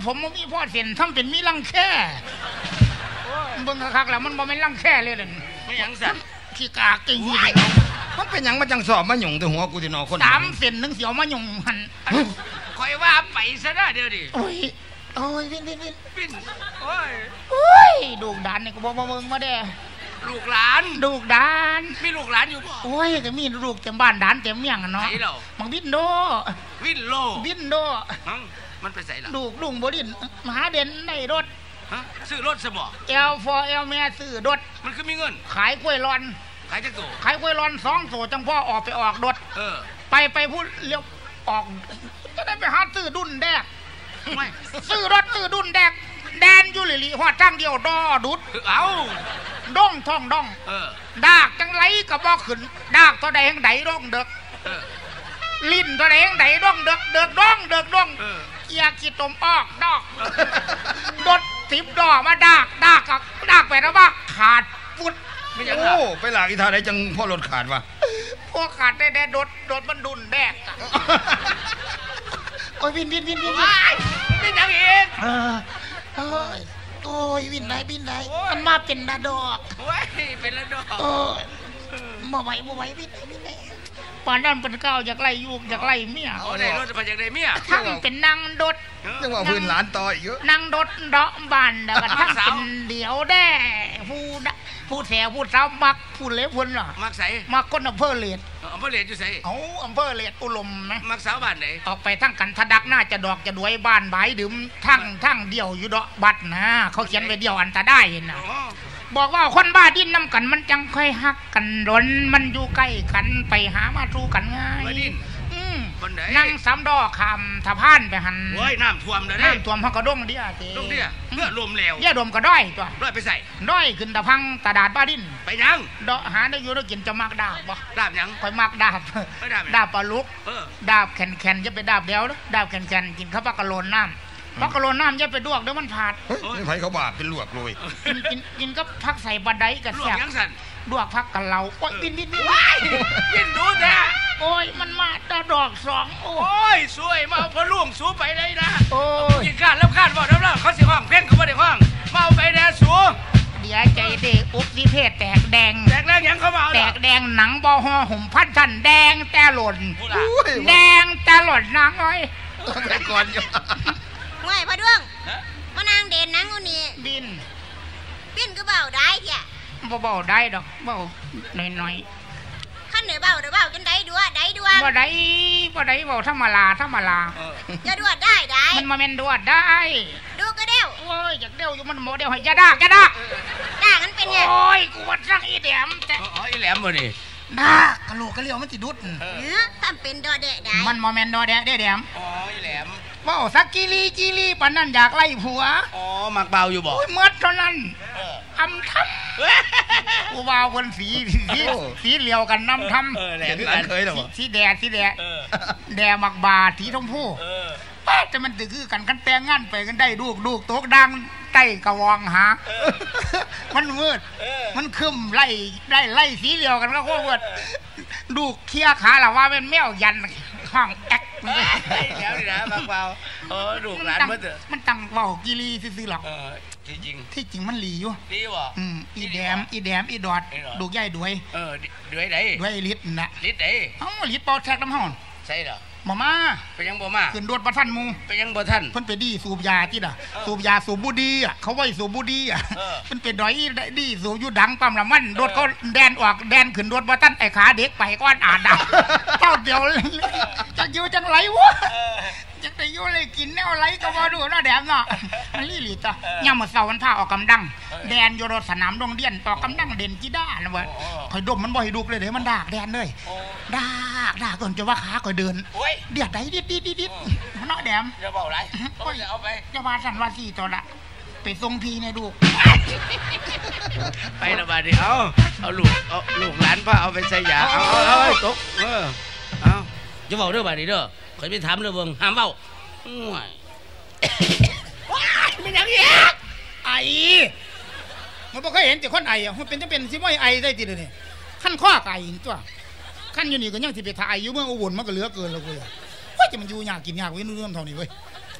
ผมมันมีพ่อเส้นทำเป็นมีรังแค่เบิ่งคักๆแล้วมันบ่แม่นรังแค่เลยนั่นไม่หยังสั่นขี้กากจริงมันเป็นหยังมาจังสอบมาหยุ่งแต่หัวกูที่นอคนสามเส้นหนึงเสียวมาหยุ่งหันคอยว่าไปซะได้เดี๋ยวดิโอ้ยโอ้ยวินวินวินปิ้นโอ้ยโอ้ยดูกดานนี่ก็บ่มาเบิ่งมาแด้ลูกหลานดูกดานมีลูกหลานอยู่บ่โอ้ยก็มีลูกเต็มบ้านดานเต็มเมียงอะเนาะไหนเหรอมังบินโดวินโลบินโดมั้งมันไปใส่ละลูกลุงบ่ดินมหาเด่นได้รถฮะซื้อรถซะบ่เอลฟอเอลแม่ซื้อรถมันคือมีเงินขายกล้วยร้อนขายจักโตขายกล้วยร้อนสองโสจังพ่อออกไปออกรถเออไปไปพูดเลี้ยวออกจะได้ไปหาซื้อดุนแดกไม่ซื้อรถซื้อดุนแดกแดนอยู่หลิๆหัวจ้างเดียวดอดุดเอาด้องท่องด้องเออดากจังไรก็บ่ขึ้นดากตัวใดแห่งใดด้องเด็กเออลิ้นตัวใดแห่งใดด้องเด็กเด็กด้องเด็กด้องเออเกียร์ขีดตมออกดอกดดสิบดอกมาดากดากกับดากไปแล้วว่าขาดฟุดไม่หยังโอ้ล่ะไปหลากอีท่าไหนจังพ่อรถขาดวะพวกขาดได้แต่ดดดดมันดุนแดกอะโอ้ยวินวินวินวินวินว้ายเป็นหยังอีกเออโอ้ยโอ้ยวินไหนวินไหนมันมาเป็นดาดอกโอ้ยเป็นแล้วดอกโอ้ยบ่ไหวบ่ไหววินไหนวินไหนป่านนั้นเป็นเก้าอยากไล่ยูกอยากไล่เมียเอาได้รถจะไปจากได้เมียทั้งเป็นนางดดนึกว่าพื้นหลานต่ออีกเยอะนางดดเดาะบานแล้วก็ทั้งเป็นเดียวแด้ผู้ดะผู้แถวผู้สาวมักผู้เล็บพุ่นเหรอมักใส่มักคนอำเภอเลดอำเภอเหรียญอยู่ใส่เอาอำเภอเลดอุลมนะมักสาวบ้านไหนออกไปทั้งกันทะดักหน้าจะดอกจะดวยบ้านบายดื่มทั้งทั้งเดียวอยู่ดอกบัดนะเขาเขียนไว้เดียวอันตะได้นะอ๋อบอกว่าคนบ้าดิ้นน้ำกันมันจังค่อยฮักกันร้นมันอยู่ใกล้กันไปหามาสู้กันง่ายมาดินอืมคนไหนนั่งสามดอกคำทะพานไปหันโอ้ยน้ำท่วมเลยน้ำท่วมเขาก็ด้งเดียเจลูกเนี่ยเลือดลมแล้วแย่ดมก็ด้อยตัวร้อยไปใส่ด้อยขึ้นตะพังตะดาดบ้าดิ้นไปยังดอกหาได้อยู่แล้วกินจะมักดาบบ่ดาบยังคอยมักดาบไปดาบยังดาบปลาลุกเออดาบแข็งแข็งจะไปดาบเดียวนะดาบแข็งแข็งกินข้าวปลากระโลนน้ำปลากระโลนน้ำจะไปดวกเดี๋ยวมันผาดเฮ้ยไม่ไผเขาบาปเป็นลวกเลยกินกินกินก็พักใส่บะไดกับลวแซ่กบยังสั่นดวกพักกับเราโอ้ยบินบินบินว้ายยินดูแท้โอ้ยมันมาตะดอกสองโอ้โอ้ยสวยมาเอาพอล่วงสูไปเลยนะโอ้ยกินข้านแล้วข้านบอกแล้วแล้วเขาสิห้องเพ่งเขาไม่ได้ห้องมาเอาไปแน่สูเดี๋ยวใจเด็กอุกนิเทศแตกแดงแตกแรงยังเขามาเอาแตเหรอกแดงหนังบอห่อห่มพันชันแดงแต่หล่นพูดล่ะแดงแต่หล่นนางน้อยไปก่อนอยู่ง่ายพ่อดวงมานางเด่นนางคนนี้บินปิ้นก็เบาได้เถี่ยบ่เบาได้ดอกเบาหน่อยขั้นเหนือเบาเดี๋ยวเบาจนได้ดัวได้ดัวๆบ่ได้บ่ได้เบาธรรมดาธรรมดาจะดัวได้ได้มันมาเมนดวดได้ดูก็เดียวโอ้ยอยากเดียวอยู่มันโมเดียวให้ยาดากยาดากด่ากันเป็นไงโอ้ยกูว่าจังอีแดมแต่อ๋อไอ้แหลมมาดิดากกะโหลกกะเลียวมันสิดุดเออทำเป็นดอเดะได้มันโมเมนดอแดะได้แดมอ๋อไอ้แหลมเว้าสักกิลีกิลีปานนั้นอยากไล่ผัวอ๋อมักเบาอยู่บ่โอ้ยหมดเท่านั้นอำทำกูว่าเพิ่นสีสีสีเหลียวกันน้ำทำเออแหลเห็มนหลานเคยหรอวะสีแดดสีแดดเออแดดมักบาสีชมพูเออป้าแต่มันถือคือกันกันแต่งงานไปกันได้ลูกลูกตกดังใต้กระวองหา มันมืด มันคึมไล่ไล่ไล่สีเหลียวกันก็โคตรมืดลูกเคลียขาละว่าเป็นแมวยันห้องแอ๊กไอ้แหลมนี่นะมักเบาเออลูกหลานตั้งมาเถอะมันตั้งเบากิลีซื่อๆหรอกเออจริงที่จริงมันหลีอยู่ๆดีบ่อืมอีแดมอีแดมอีดอดอีดอดลูกใหญ่ด้วยเออด้วยไหนด้วยลิตรน่ะลิดไหนเอ้าลิตรเป่าแทกน้ำห้อนใช่เหรอมามาไปยังบ่มาขึ้นรถประทันหมูไปยังบ่ท่านเพิ่นไปดีสูบยาที่น่ะสูบยาสูบบุดีอ่ะเขาไว้สูบบุดีอ่ะเออเพิ่นเป็นดอยดีสูบอยู่ดังปั๊มละมันรถเขาแดนออกแดนขึ้นรถบ่ทันไอ้ขาเด็กไปก้อนอาดดังเจ้าเดียวจักอยู่จังไรวะจักได้อยู่เลยกินแนวไรก็บ่ดูเนาะแดมเนาะมันลี่หลีตะยามมื้อเช้ามันพาออกกำดังแดนอยู่รถสนามโรงเรียนออกกำดังเด่นกีฬานะเว้ยข่อยดมมันบ่ให้ดุกเลยเด้มันดากแดนเลยดากดากก่อนจะว่าขาข่อยเดินโอ้ยเดียดไดดิดดิดดิดดิดเนาะแดมอย่าเบาไรเขาจะเอาไปจะมาสั่นว่าสี่ตัวละไปทรงพีในดูกไปละบาดนี้เอาเอาลูกเอาลูกหลานพาเอาไปใส่ยาเอาเอาเอาตกเออเอาจะบอกเรื่องบาดนี้เด้อเคยไปถามเรื่องเบิ่งห้ามเบ้าโอ้ยว้ายมันยังอีกไอมันบ่เคยเห็นแต่คนไออ่ะมันเป็นจะเป็นสิบ่ไอได้ติเด้อนี่ขั้นข้อไก่ตัวขั้นอยู่นี่ก็ยังสิไปถ่ายอยู่เมืองอุบลมันก็เหลือเกินแล้วกูว่าจะมันอยู่ยากกินยากเว้ยนู่นๆเท่านี้เว้ย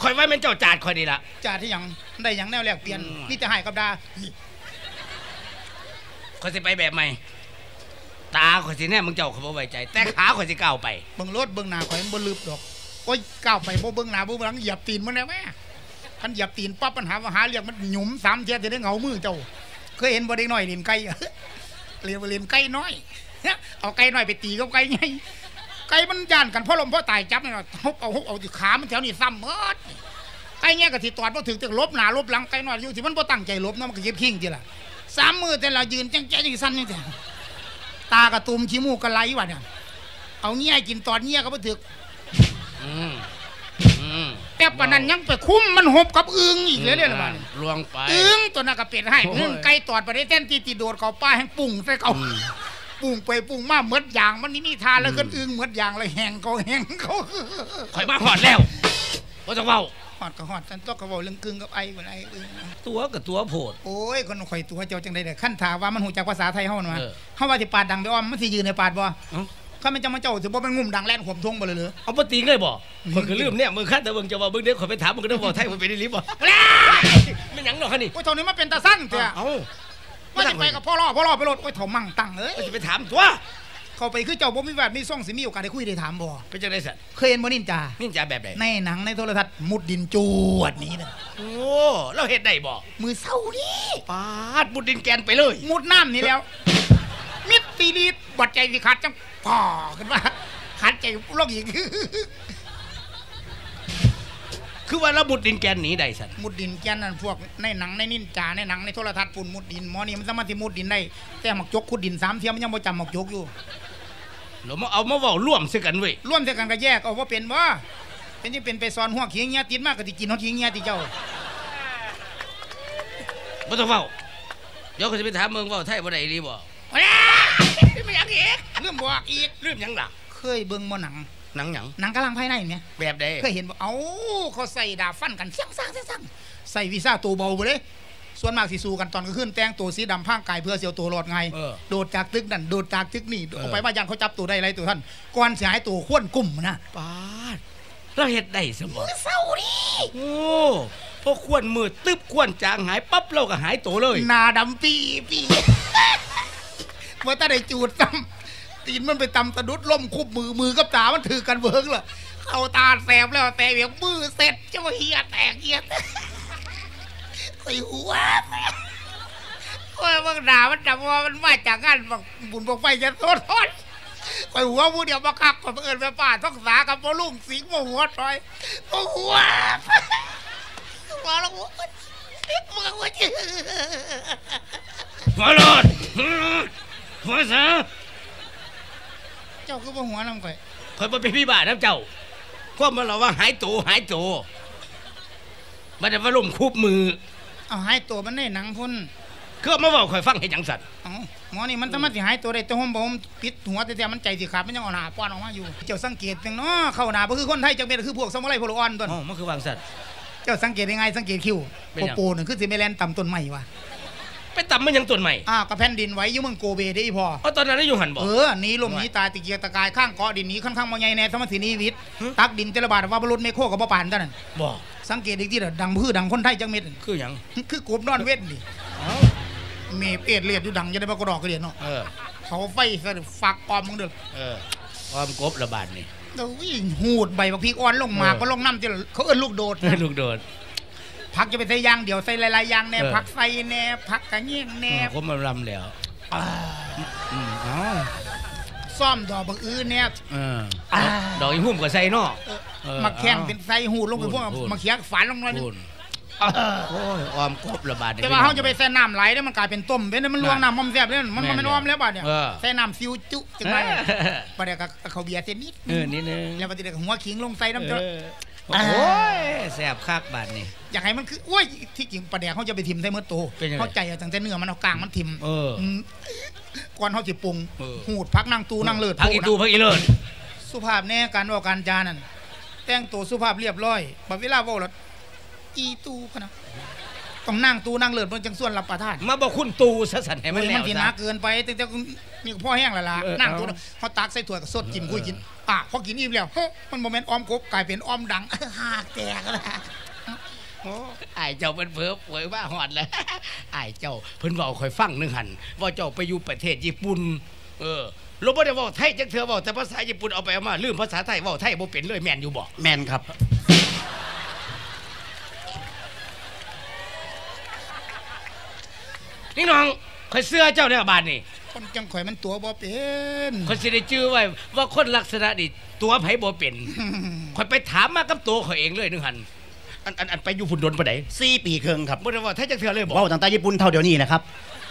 ข่อยว่ามันเจ้าจาดข่อยดีละจ่าที่หยังได้หยังแนวแลกเปลี่ยนนี่จะให้กับดาข่อยสิไปแบบใหม่ตาข่อยสิแน่มึงเจ้าเขาบ่ไว้ใจแต่ขาข่อยสิก้าวไปเบิ่งรถเบิ่งหน้าข่อยมันบ่ลืบดอกโอ้ยก้าวไปบ่เบิ่งหน้าบ่เบิ่งหลังเหยียบตีนมันได้แม่คันเหยียบตีนปั๊บปัญหาว่าหาเรียกมันหยุมสามเที่ยจะได้เหงามือเจ้าเคยเห็นบ่เด็กน้อยเล่นไก่เรียนเล่นไก่น้อยเอาไก่น้อยไปตีกับไก่ใหญ่ไก่มันย่านกันพ่อลมพ่อตายจับนี่นะฮุบเอาฮุบเอาที่ขามันแถวนี้ซ้ำเมิดไก่แง่กะที่ตอดพอถึงจะลบหนาลบหลังไก่น้อยอยู่ที่มันพอตั้งใจลบนะมันก็เย็บขิงทีละสามมือแต่ละยืนจังแจ๊จังสั้นนี่แต่ตากระตุ่มขี้มูกกระไหลวะเนี่ยเอาเงี้ยกินตอดเงี้ยก็พอถึงแต่ปนันยังไปคุ้มมันหบกับอึงอีกเลยเนี่ยละบ้านลวงไปอึงตัวนั้นก็เปลี่ยนให้ไก่ตอดไปได้เต้นตีตีโดดเขาป้าแห้งปุ่งใส่เขาปุ่งไปปุ่งมาเหมือนอย่างมันนี่นี่ทานแล้วก็อึงเหมือนอย่างเลยแห้งเขาแห้งเขาข่อยมาหอดแล้วว่าจะเว้าหอดก็หอดฉันต้องกระบอกเรื่องกึ่งกับไอ้เหมือนไอ้ตัวกับตัวโผดโอ้ยคนข่อยตัวเจ้าจังได้เนี่ยขั้นถามว่ามันหูจากภาษาไทยเขามาเขาว่าที่ปาดดังไปอ้อมมันที่ยืนในปาดบ่ข้ามันจะมาเจ้าถือว่าเป็นงุ่มดังแล่นขวมทงไปเลยเหรอเอาปตีเลยบ่มันก็ลืมเนี่ยมึงขั้นแต่มึงจะว่ามึงเด็กข่อยไปถามมึงก็ต้องบอกไทยมึงไปได้รีบบ่ไม่ยังหรอกนี่โอ้ยตอนนี้มันเป็นตาสั้นเถอะเอาว่าจะไปกับพ่อรอพ่อรอไปรถโอ้ยถมมั่งตั้งเอ้ยจะไปถามตัวเขาไปคือเจ้าบ่มีแบบมีซ่องสิมีโอกาสได้คุยได้ถามบ่เป็นจังได๋สัตว์เคยเห็นบ่นินจานินจาแบบใดในหนังในโทรทัศน์มุดดินจวดนี้น่ะโอ้เราเฮ็ดได้บ่มือเศร้านี่ปาดมุดดินแกนไปเลยมุดน้ำนี่แล้วมิดตีดีบัดใจสิขาดจังพ่อขึ้นว่าขาดใจโลกอีกคือว่าเรามุดดินแกนหนีได้สัตว์มุดดินแกนนั่นพวกในหนังในนินจาในหนังในโทรทัศน์ปุ่นมุดดินหมอนี่มันสามารถที่มุดดินได้แต่หมักจกขุดดินสามเที่ยมันยังบ่จำหมักจกอยู่เรามาเอามาเว้าร่วมซึ่งกันเว้ยร่วมซึ่งกันก็แยกเอาว่าเป็นว่าเป็นที่เป็นไปสอนหัวขี้เงี้ยติดมากก็ติกินหัวขี้เงี้ยติเจ้าบ่ต้องเว้าเดี๋ยวเขาจะไปถามเมืองเว้าไทยบ่ได้อีหลีบ่ไม่อยากอีกเรื่องบอกอีกเรื่องยังล่ะเคยเบิ่งบ่หนังหนังหยังหนังกำลังภายในเนี่ยแบบใดเคยเห็นบ่เอ้าเขาใส่ดาบฟันกันซังซังซังใส่วีซ่าตัวเบาไปเลยส่วนมากสิสู้กันตอนก็ขึ้นแต่งตัวสีดำผ้างกายเพื่อเสียวตัวรอดไงโดดจากตึกนั่นโดดจากตึกนี่ออกไปว่ายันเขาจับตัวได้ไรตัวท่านก่อนเสียหายตัวข้วนกลุ่มนะป้าดเราเฮ็ดได้สมบูรณ์เศร้าดิโอ้พอข้วนมือตึ๊บข้วนจางหายปั๊บเราก็หายตัวเลยหน้าดำปีปีว่าถ้าได้จูดซ้ำตีนมันไปตำตะดุดล่มคุบมือมือกับตามันถือกันเบิกเลยเอาตาแสบแล้วแต่เบียงมือเสร็จเจ้าเฮียแตกเฮียไอ้หัวโอ้ยมันด่ามันจำว่ามันมาจากงานบุญบอกไฟจะโทษทอดไอ้หัวผู้เดียวมาคักกับเอิญแม่ป้าท้องสากับพ่อลุงสิงห์มาหัวซอยโอ้หัวมาแล้วหัวมึงหัวจืดหัวรอดหัวเสือเจ้าคือบ่หัวน้ำก่อยคอยมาเป็นพี่บ้านน้ำเจ้าควบมาเราว่าหายตัวหายตัวมันจะมาล่มคุบมือเอาหายตัวมันได้หนังพุ่นเครื่องมาบอกคอยฟังให้ยังสัตว์หมอนี่มันสามารถหายตัวได้แต่ห่มบ่มปิดหัวแต่มันใจสิขาดมันยังเอาหน้าป้อนออกมาอยู่เจ้าสังเกตเป็นเนาะเข้าหน้าก็คือคนไทยจังเป็นคือพวกสมุไรพลอ่อนต้นอ๋อมันคือวางสัตว์เจ้าสังเกตยังไงสังเกตคิวโปโปหนึ่งคือสิเมแลนต่ำต้นใหม่วะไปต่ำมันยังต้นใหม่อ้าวกับแผ่นดินไว้ยุ่งเมืองโกเบได้พออ๋อตอนนั้นได้อยู่หันบ่เออหนีลมหนีตายตะเกียกตะกายข้างเกาะดินนี้ค่อนข้างมองใหญ่แน่สมัตินีวิทย์ตักดินเจรบาดว่าบรรลุเมโคกับบ่ปานเท่านั้นบ่สังเกตอีกทีเด้อดังพื้ดังคนไทยจังเม็ดคือหยังคือกบนอนเวทดิเมเอ็ดเลียดอยู่ดังจะได้มากระดอกกระเดียนเนาะเขาไฟฝักออมมึงเด้อเออออมกบระบาดนี่เดี๋ยววิ่งหูดใบบักพีอ่อนลงมาก็ลงน้ำที่เขาเอิ้นลูกโดดลูกโดดผักจะไปใส่ยางเดี๋ยวใส่หลายๆยางแน่ผักใส่แน่ผักกระเงี้ยงแน่ก็มาลำแล้วซ่อมดอกบักอื้อเนี่ยดอกอีหุ่มกับใส่เนาะมาแข่งเป็นใส่หูลงไปพวกมาเคี้ยฝันลงมาโอ้ยออมกบระบาดแต่ว่าเขาจะไปใส่น้ำไหลแล้วมันกลายเป็นต้มเป็นมันลวงน้ำมันแซ่บเลยมันมันอ้อมแล้วบาดเนี่ยใส่น้ำซิวจุจังไรบาดเดี๋ยวเขาเบียร์เส้นนิดเออนิดนึงแล้วบาดเดี๋ยวหัวขิงลงใส่น้ำจะโอ้ยแซ่บคักบาดนี่อยากให้มันคือโอ้ยที่จริงปลาแดกเขาจะไปทิมใส่เมื่อโตเขาใจเอาตั้งแต่เนื้อมันเอากลางมันทิมก่อนเขาจะปรุงหูดพักนั่งตูนั่งเลิศพักอีตูพักอีเลิศสุภาพแน่การว่าการจานั่นแต่งตัวสุภาพเรียบร้อยบัดเวลาว่าแล้วอีตูขนาดต้องนั่งตูนั่งเลิศเพิ่นจังส่วนรับประทานมาบอกคุณตูซะสันให้มันแล้วมันสิหนักเกินไปแต่แต่นี่พ่อแห้งแล้วล่ะนั่งตูเฮาตักใส่ถ้วยก็สดกินคุยกินอ่ะพอกินอิ่มแล้วมันบ่แม่นอ้อมกบกลายเป็นอ้อมดังหากแตกแล้วโอ้ไอ้เจ้าเป็นเพิ่มเผยว่าหอดเลยไอ้เจ้าเพิ่นบอกคอยฟังนึงหันว่าเจ้าไปอยู่ประเทศญี่ปุ่นเออเราบ่ได้เว้าไทยจักเทื่อเว้าแต่ภาษาญี่ปุ่นเอาไปเอามาลืมภาษาไทยเว้าไทยบ่เป็นเลยแม่นอยู่บ่แม่นครับนี่น้องคอยเสื้อเจ้าเนี่ยบาดนี่คนจังข่อยมันตัวบ่เป็นคนสิได้จื้อไว้ว่าคนลักษณะนี่ตัวไผบ่เป็นคอยไปถามมากับตัวเขาเองเลยนึงหันอันอันอันไปอยู่พุ่นดนปะไดสี่ปีครึ่งครับบ่ได้ว่าไทยจักเทื่อเลยบ่เว้าตั้งแต่ญี่ปุ่นเท่าเดี๋ยวนี้นะครับ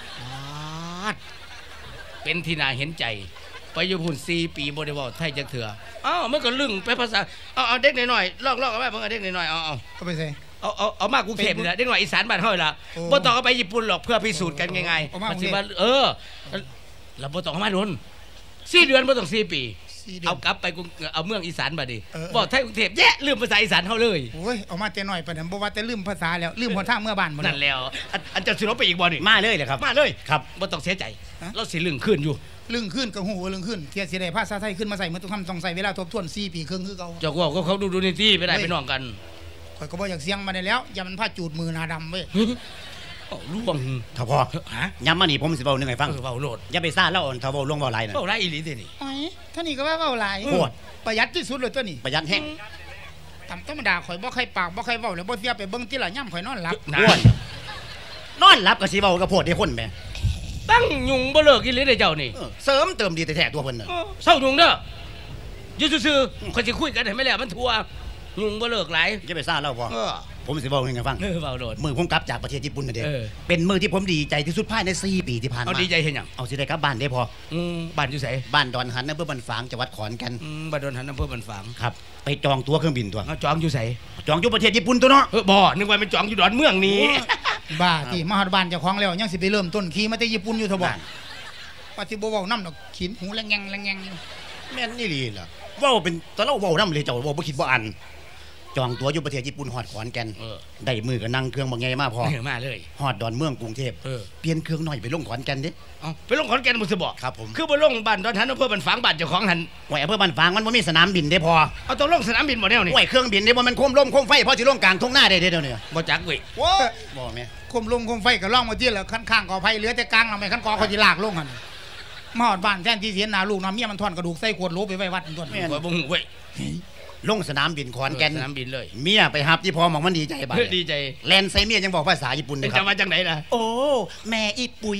เป็นที่น่าเห็นใจไปอยู่พุ่นสี่ปีบ่ได้เว้าไทยจักเทื่ออ้าวมันก็ลึงไปภาษาเอาเอาเด็กน้อยๆลอกๆเอาไว้เพิ่นเอาเด็กน้อยๆเอาเอาเอาไปใส่เอาเอาเอามากรุงเทพนี่แหละเด็กน้อยอีสานบ้านเฮาล่ะบ่ต้องเอาไปญี่ปุ่นหรอกเพื่อพิสูจน์กันง่ายๆมันสิว่าเออแล้วบ่ต้องเอามาโดนสี่เดือนบ่ต้องสี่ปีเอากลับไปเอาเมืองอีสานบัดนี้บอกไทยกรุงเทพแย่ลืมภาษาอีสานเฮาเลยโอ้ยเอามาแต่น้อยปานนั้นบ่ว่าแต่ลืมภาษาแล้วลืมหนทางเมื่อบ้านบ่นั่นแล้วอันจะสิลบไปอีกบ่นี่มาเลยเลยครับมาเลยครับบ่ต้องเสียใจเราสิลึงขึ้นอยู่ลึงขึ้นก็ฮู้ว่าลึงขึ้นเที่ยสิได้ภาษาไทยขึ้นมาใส่เหมือนทุกคำต้องใส่เวลาทบทวนสี่ปีครึ่งคือเก่าเจ้าว่าเขาดูดูในที่ไปได้ไปน้องกันข่อยก็บ่อยากเสียงมาได้แล้วอย่ามันพาจูดมือหน้าดำเว้ยล่วงถ้าพอฮะย้ำมานี่ผมสิเว้านึงให้ฟังเว้าโลดอย่าไปซ่าแล้วถ้าเว้าลงเว้าหลายน่ะเว้าหลายอีหลีตินี่โอ้ยท่านี่ก็ว่าเว้าหลายโคตรประหยัดที่สุดเลยตัวนี้ประหยัดแฮงทำธรรมดาข่อยบ่ใครปากบ่ใครเว้าแล้วบ่เสียไปเบิ่งติล่ะย่ำข่อยนอนหลับนอนหลับก็สิเว้ากับโพดได้คนแม่ตั้งยุงบ่เลิกอีหลีได้เจ้านี่เสริมเติมดีแท้ๆตัวเพิ่นน่ะเศร้ายุงเด้ออยู่ซื่อๆข่อยสิคุยกันให้ไม่แล้วมันทั่วยุงบ่เลิกหลายอย่าไปซ่าแล้วพอผมสิเว้าให้ฟังเออเว้าโลดมื้อผมกลับจากประเทศญี่ปุ่นน่ะเด้เป็นมื้อที่ผมดีใจที่สุดภายในสี่ปีที่ผ่านมาเอาดีใจเฮ็ดหยังเอาสิได้กลับบ้านได้พออืมบ้านอยู่ไสบ้านดอนหันอำเภอบ้านฝางจังหวัดขอนแก่นอืมบ้านดอนหันอำเภอบ้านฝางครับไปจองตั๋วเครื่องบินตัวเอาจองอยู่ไสจองอยู่ประเทศญี่ปุ่นตัวเนาะเออบ่นึกว่าเป็นจองอยู่ดอนเมืองนี่บ้าที่มาฮอดบ้านเจ้าของแล้วยังสิไปเริ่มต้นขี่มาแต่ญี่ปุ่นอยู่เถอะบ่ว่าสิบ่เว้านำดอกขินหูแลงแงงแลงแงงอยู่แม่นอีหลีล่ะเว้าเป็นตะเล่าเว้านำเลยเจ้าเว้าบ่คิดบ่อันจองตั๋วอยู่ประเทศญี่ปุ่นฮอดขอนแก่นได้มือก็นั่งเครื่องบ่ใหญ่มาพอมาเลยฮอดดอนเมืองกรุงเทพเปลี่ยนเครื่องหน่อยไปลงขอนแก่นเด้เอ้าไปลงขอนแก่นบ่สิบ่ครับผมคือบ่ลงบ้านดอนหันอำเภอบ้านฝางบ้านเจ้าของหันห้วยอำเภอบ้านฝางมันบ่มีสนามบินได้พอเอาต้องลงสนามบินบ่แนวนี่ห้วยเครื่องบินได้บ่มันโคมลมโคมไฟพอสิลงกลางทุ่งนาได้เด้เดี๋ยวนี้บ่จักเว้ยโว้บ่แม่โคมลมโคมไฟก็ล่องมาที่แล้วข้างๆกอไผ่เหลือแต่กลางแล้วแม่คันกอเขาสิลากลงหั่นมาฮอดบ้านแทนที่เสียหน้าลูกน้าเมียมันทอนกระดูกใส่ขวดโหลไปไว้วัดต้นแม่บ่ฮู้เว้ยลงสนามบินขอนแก่นสนามบินเลยเมียไปฮับที่พอหมองมันดีใจบ่ดีใจแลนใส่เมียยังบอกภาษาญี่ปุ่นเลยครับจะมาจากไหนล่ะโอ้แม่อีปุย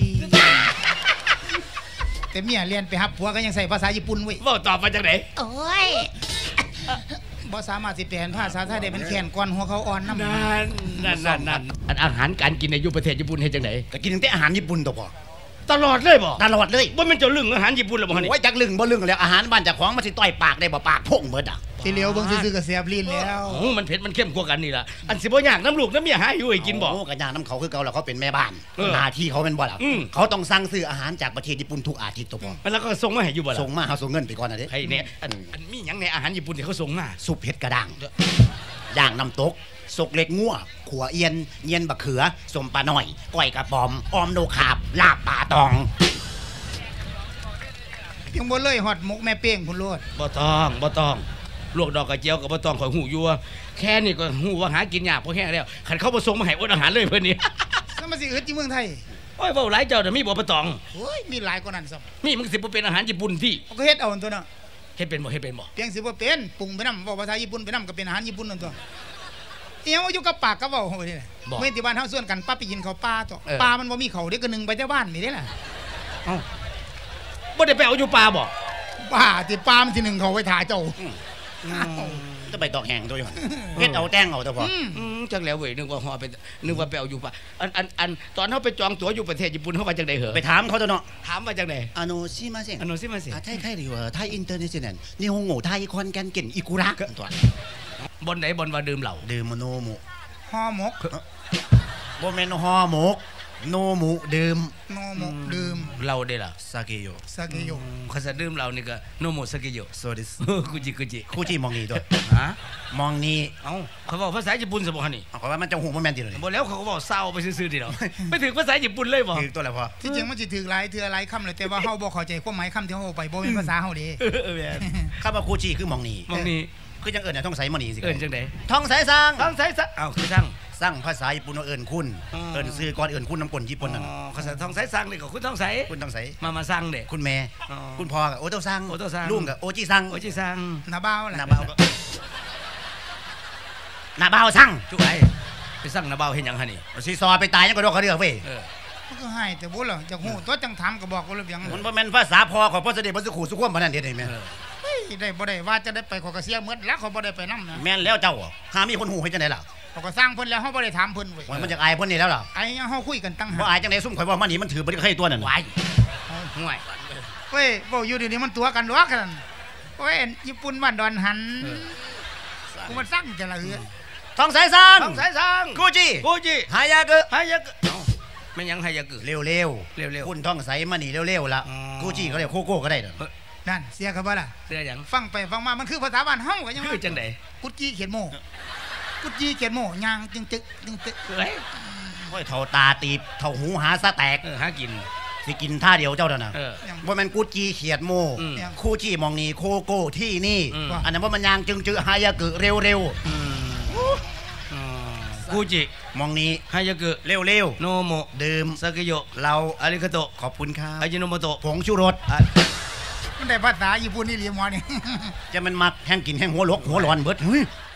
แต่เมียเรียนไปฮับผัวก็ยังใส่ภาษาญี่ปุ่นเว้ยเว้าตอบมาจากไหนโอ้ยบ่สามารถสิแปลภาษาไทยได้เป็นแขนก่อนหัวเขาอ่อนนำนั่นนั่นนั่นอาหารการกินในยุประเทศญี่ปุ่นเฮ็ดจังได๋ก็กินแต่อาหารญี่ปุ่นตัวพอตลอดเลยบ่ตลอดเลยบ่แม่นเจ้าลึงอาหารญี่ปุ่นหรอบ่นี่โอ้ยจักลึงบ่ลึงแล้วอาหารบ้านเจ้าของมันสิต่อยปากได้บ่ปากพ่งเบิดอ่ะสิเหลียวเบิ่งซื่อๆก็แซ่บลิ้นแล้วโอ้มันเผ็ดมันเข้มกว่ากันนี่ล่ะอันสิบ่ยากน้ำลูกน้ำเมียหาอยู่ให้กินบ่โอ้ก็ยากน้ำเขาคือเก่าแล้วเขาเป็นแม่บ้านหน้าที่เขาเป็นบ่ล่ะเขาต้องสั่งซื้ออาหารจากประเทศญี่ปุ่นทุกอาทิตย์ตัวบ่แล้วก็ส่งมาให้อยู่บ่ล่ะส่งมาเฮาส่งเงินไปก่อนน่ะเด้ให้เนี่ยอันอันมีหยังในอาหารญี่ปุ่นที่เขาส่งมาซุปเห็ดกระด้างย่างน้ำตกสกเล็กงัวขัวเอียนเยียนบักเขือสมปลาหน่อยก้อยกระป๋อมออมโนขาบลาบปลาตองยังบ่เลยฮอดมุกแม่เป้งพุ่นโลดบ่ต้องบ่ต้องลวกดอกกระเจียวก็บ่ต้องข่อยหูอยู่ว่าแค่นี้ก็หูว่าหากินยากพอแห้งแล้วคันเขาบ่ส่งมาให้อดอาหารเลยเพิ่นนี่แล้วมันสิอึดอยู่เมืองไทยโอ้ยเว้าหลายเจ้าน่ะมีบ่บ่ต้องโอ้ยมีหลายกว่านั้นซ้ำมีมันสิบ่เป็นอาหารญี่ปุ่นที่ก็เฮ็ดเอาตัวน่ะเฮ็ดเป็นบ่เฮ็ดเป็นบ่เพียงสิบ่เป็นปรุงไปนำเว้าภาษาญี่ปุ่นไปนำก็เป็นอาหารญี่ปุ่นนั่นตัวเอียวอยู่กับปากก็เว้าเฮานี่เมื่อที่บ้านเฮาส่วนกันปั๊บไปกินข้าวปลาตัวปลามันบ่มีข้าวเด้ก็นึงไปแต่บ้านนี่เด้ล่ะเอ้าบ่ได้ไปเอาอยู่ปลาบ่ป้าที่ปลามันที่หนึ่งเขาไว้ถ่าเจ้าจะไปตอกแห้งตัวอยู่เฮ็ดเอาแต้งเอาตัวพอจังแล้วเว้ยนึกว่าฮอไปนึกว่าไปเอาอยู่ปลาอันอันอันตอนเขาไปจองตั๋วอยู่ประเทศญี่ปุ่นเขาว่าจังได๋เหรอไปถามเขาตัวเนาะถามว่าจังได๋あのすいませんあのすいませんไทยไทยหรือว่าไทยอินเตอร์เนชั่นแนล日本語ไทยคอนแก่นเก่นอิกุระตัวบนไหนบนว่าดื่มเหล้าดื่มโนโมห่อหมกบ่แม่นห่อหมกโนมุดื่มโนโมดื่มเราได้ล่ะซาเกโยสาเกโยเขาจะดื่มเรานี่ก็โนโมสกิโยโซดิสกุจิกุจิคู่จีมองนี่ตัวฮะมองนี่เอ้าเขาบอกภาษาญี่ปุ่นสมบัตินี่เอาว่ามันจะหูมันแม่นติเลยบ่แล้วเขาก็บอกเศร้าไปซื่อๆดิเนาะไม่ถึงภาษาญี่ปุ่นเลยบ่ถือตัวแล้วพอที่จริงมันสิถือหลายเทื่อหลายคำเลยแต่ว่าเฮาบ่เข้าใจความหมายคำที่เฮาเอาไปบ่เป็นภาษาเฮาเด้เออแม่นข้าว่าคู่จีคือมองนี่มองนี่คือจังเอิญน่ะท่องใสมองนี่สิเอิ้นจังได๋ท่องใสสร้างทางไสซะเอ้าคือสั่งสร้างภาษาญี่ปุ่นว่าเอิญคุณอืมเอิญซื้อก่อนเอิญคุณน้ำกลนญี่ปุ่นนั่นอ๋อเขาจะทางไสสั่งนี่ก็คุณทางไสคุณต้องใสมามาสั่งเด้คุณแม่อ๋อคุณพ่อกับโอโตซังโอโต้ซังลุงกับโอจิซังโอจิสั่งหน้าบ้าวล่ะนาบาวนาบาวซังจุไอ้ไปสั่งนาเบาเฮ็ดหยังหั่นนี่ซีซอไปตายยังก็ดอกเขาเดือกเว้ยเออมันก็ให้แต่บ่ล่ะจักฮู้ตัวจังถามก็บอกว่าเรื่องมันบ่แม่นภาษาพ่อของพ่อเสด็จพระสุขุสุขวมปานนั้นเด้ได้แม่เออเฮ้ยได้บ่ได้ว่าจะได้ไปขอกระเสียหมดแล้วเขาบ่ได้ไปนำนะแม่นแล้วเจ้าหามีคนหูให้จังได๋ล่ะเขาก็สร้างเพิ่นแล้วเฮาบ่ได้ถามเพิ่นเว้ยว่ามันจะอายเพิ่นนี่แล้วล่ะไอ้ยังเฮาคุยกันตั้งบ่หากอายจังได๋ซุ่มข่อยว่ามันนี่มันถือบ่ได้ใครตัวนั่นวายห่วยเว้ยบ่อยู่เดี๋ยวนี้มันตัวกันดอกกันโอ้ยญี่ปุ่นบ้านดอนหันกูมันสร้างจะละเหือท่องใสซังทางไสสั่งกูจิกูจิหายากะหายากเอ้าแม่นหยังหายากเร็วเร็วๆๆคุณท่องใสมานี่เร็วๆล่ะอ๋อกูจิเขาเรียกโคโก้ก็ได้เด้อนั่นเสียกันบ่ล่ะเสื้อหยังฟังไปฟังมามันคือภาษาบ้านเฮาก็ยังคือจังได๋กุดจี้เขียนโมกุดจี้เขียนโมยางจึงตึกจึงตึกเอ้ยโอ้ยเท่าตาตีบเท่าหูหาซะแตกเออหากินสิกินท่าเดียวเจ้าเด้อน่ะเออว่ามันกูจีเขียดโมอืมคู่จีมองนี่โคโก้ที่นี่อืมอันนั้นว่ามันยางจึงจือฮายากึเร็วอืมอ๋อกูจิๆมองนี้ฮายากะเร็วโนโมๆดื่มซากิโยเราอาริกาโตขอบคุณครับอาจิโนโมโตะผงชูรสมันได้ภาษาญี่ปุ่นนี่เรียนหมอนี่จะมันมักแห้งกินแห้งหัวลกหัวร้อนเบิดเฮ้ย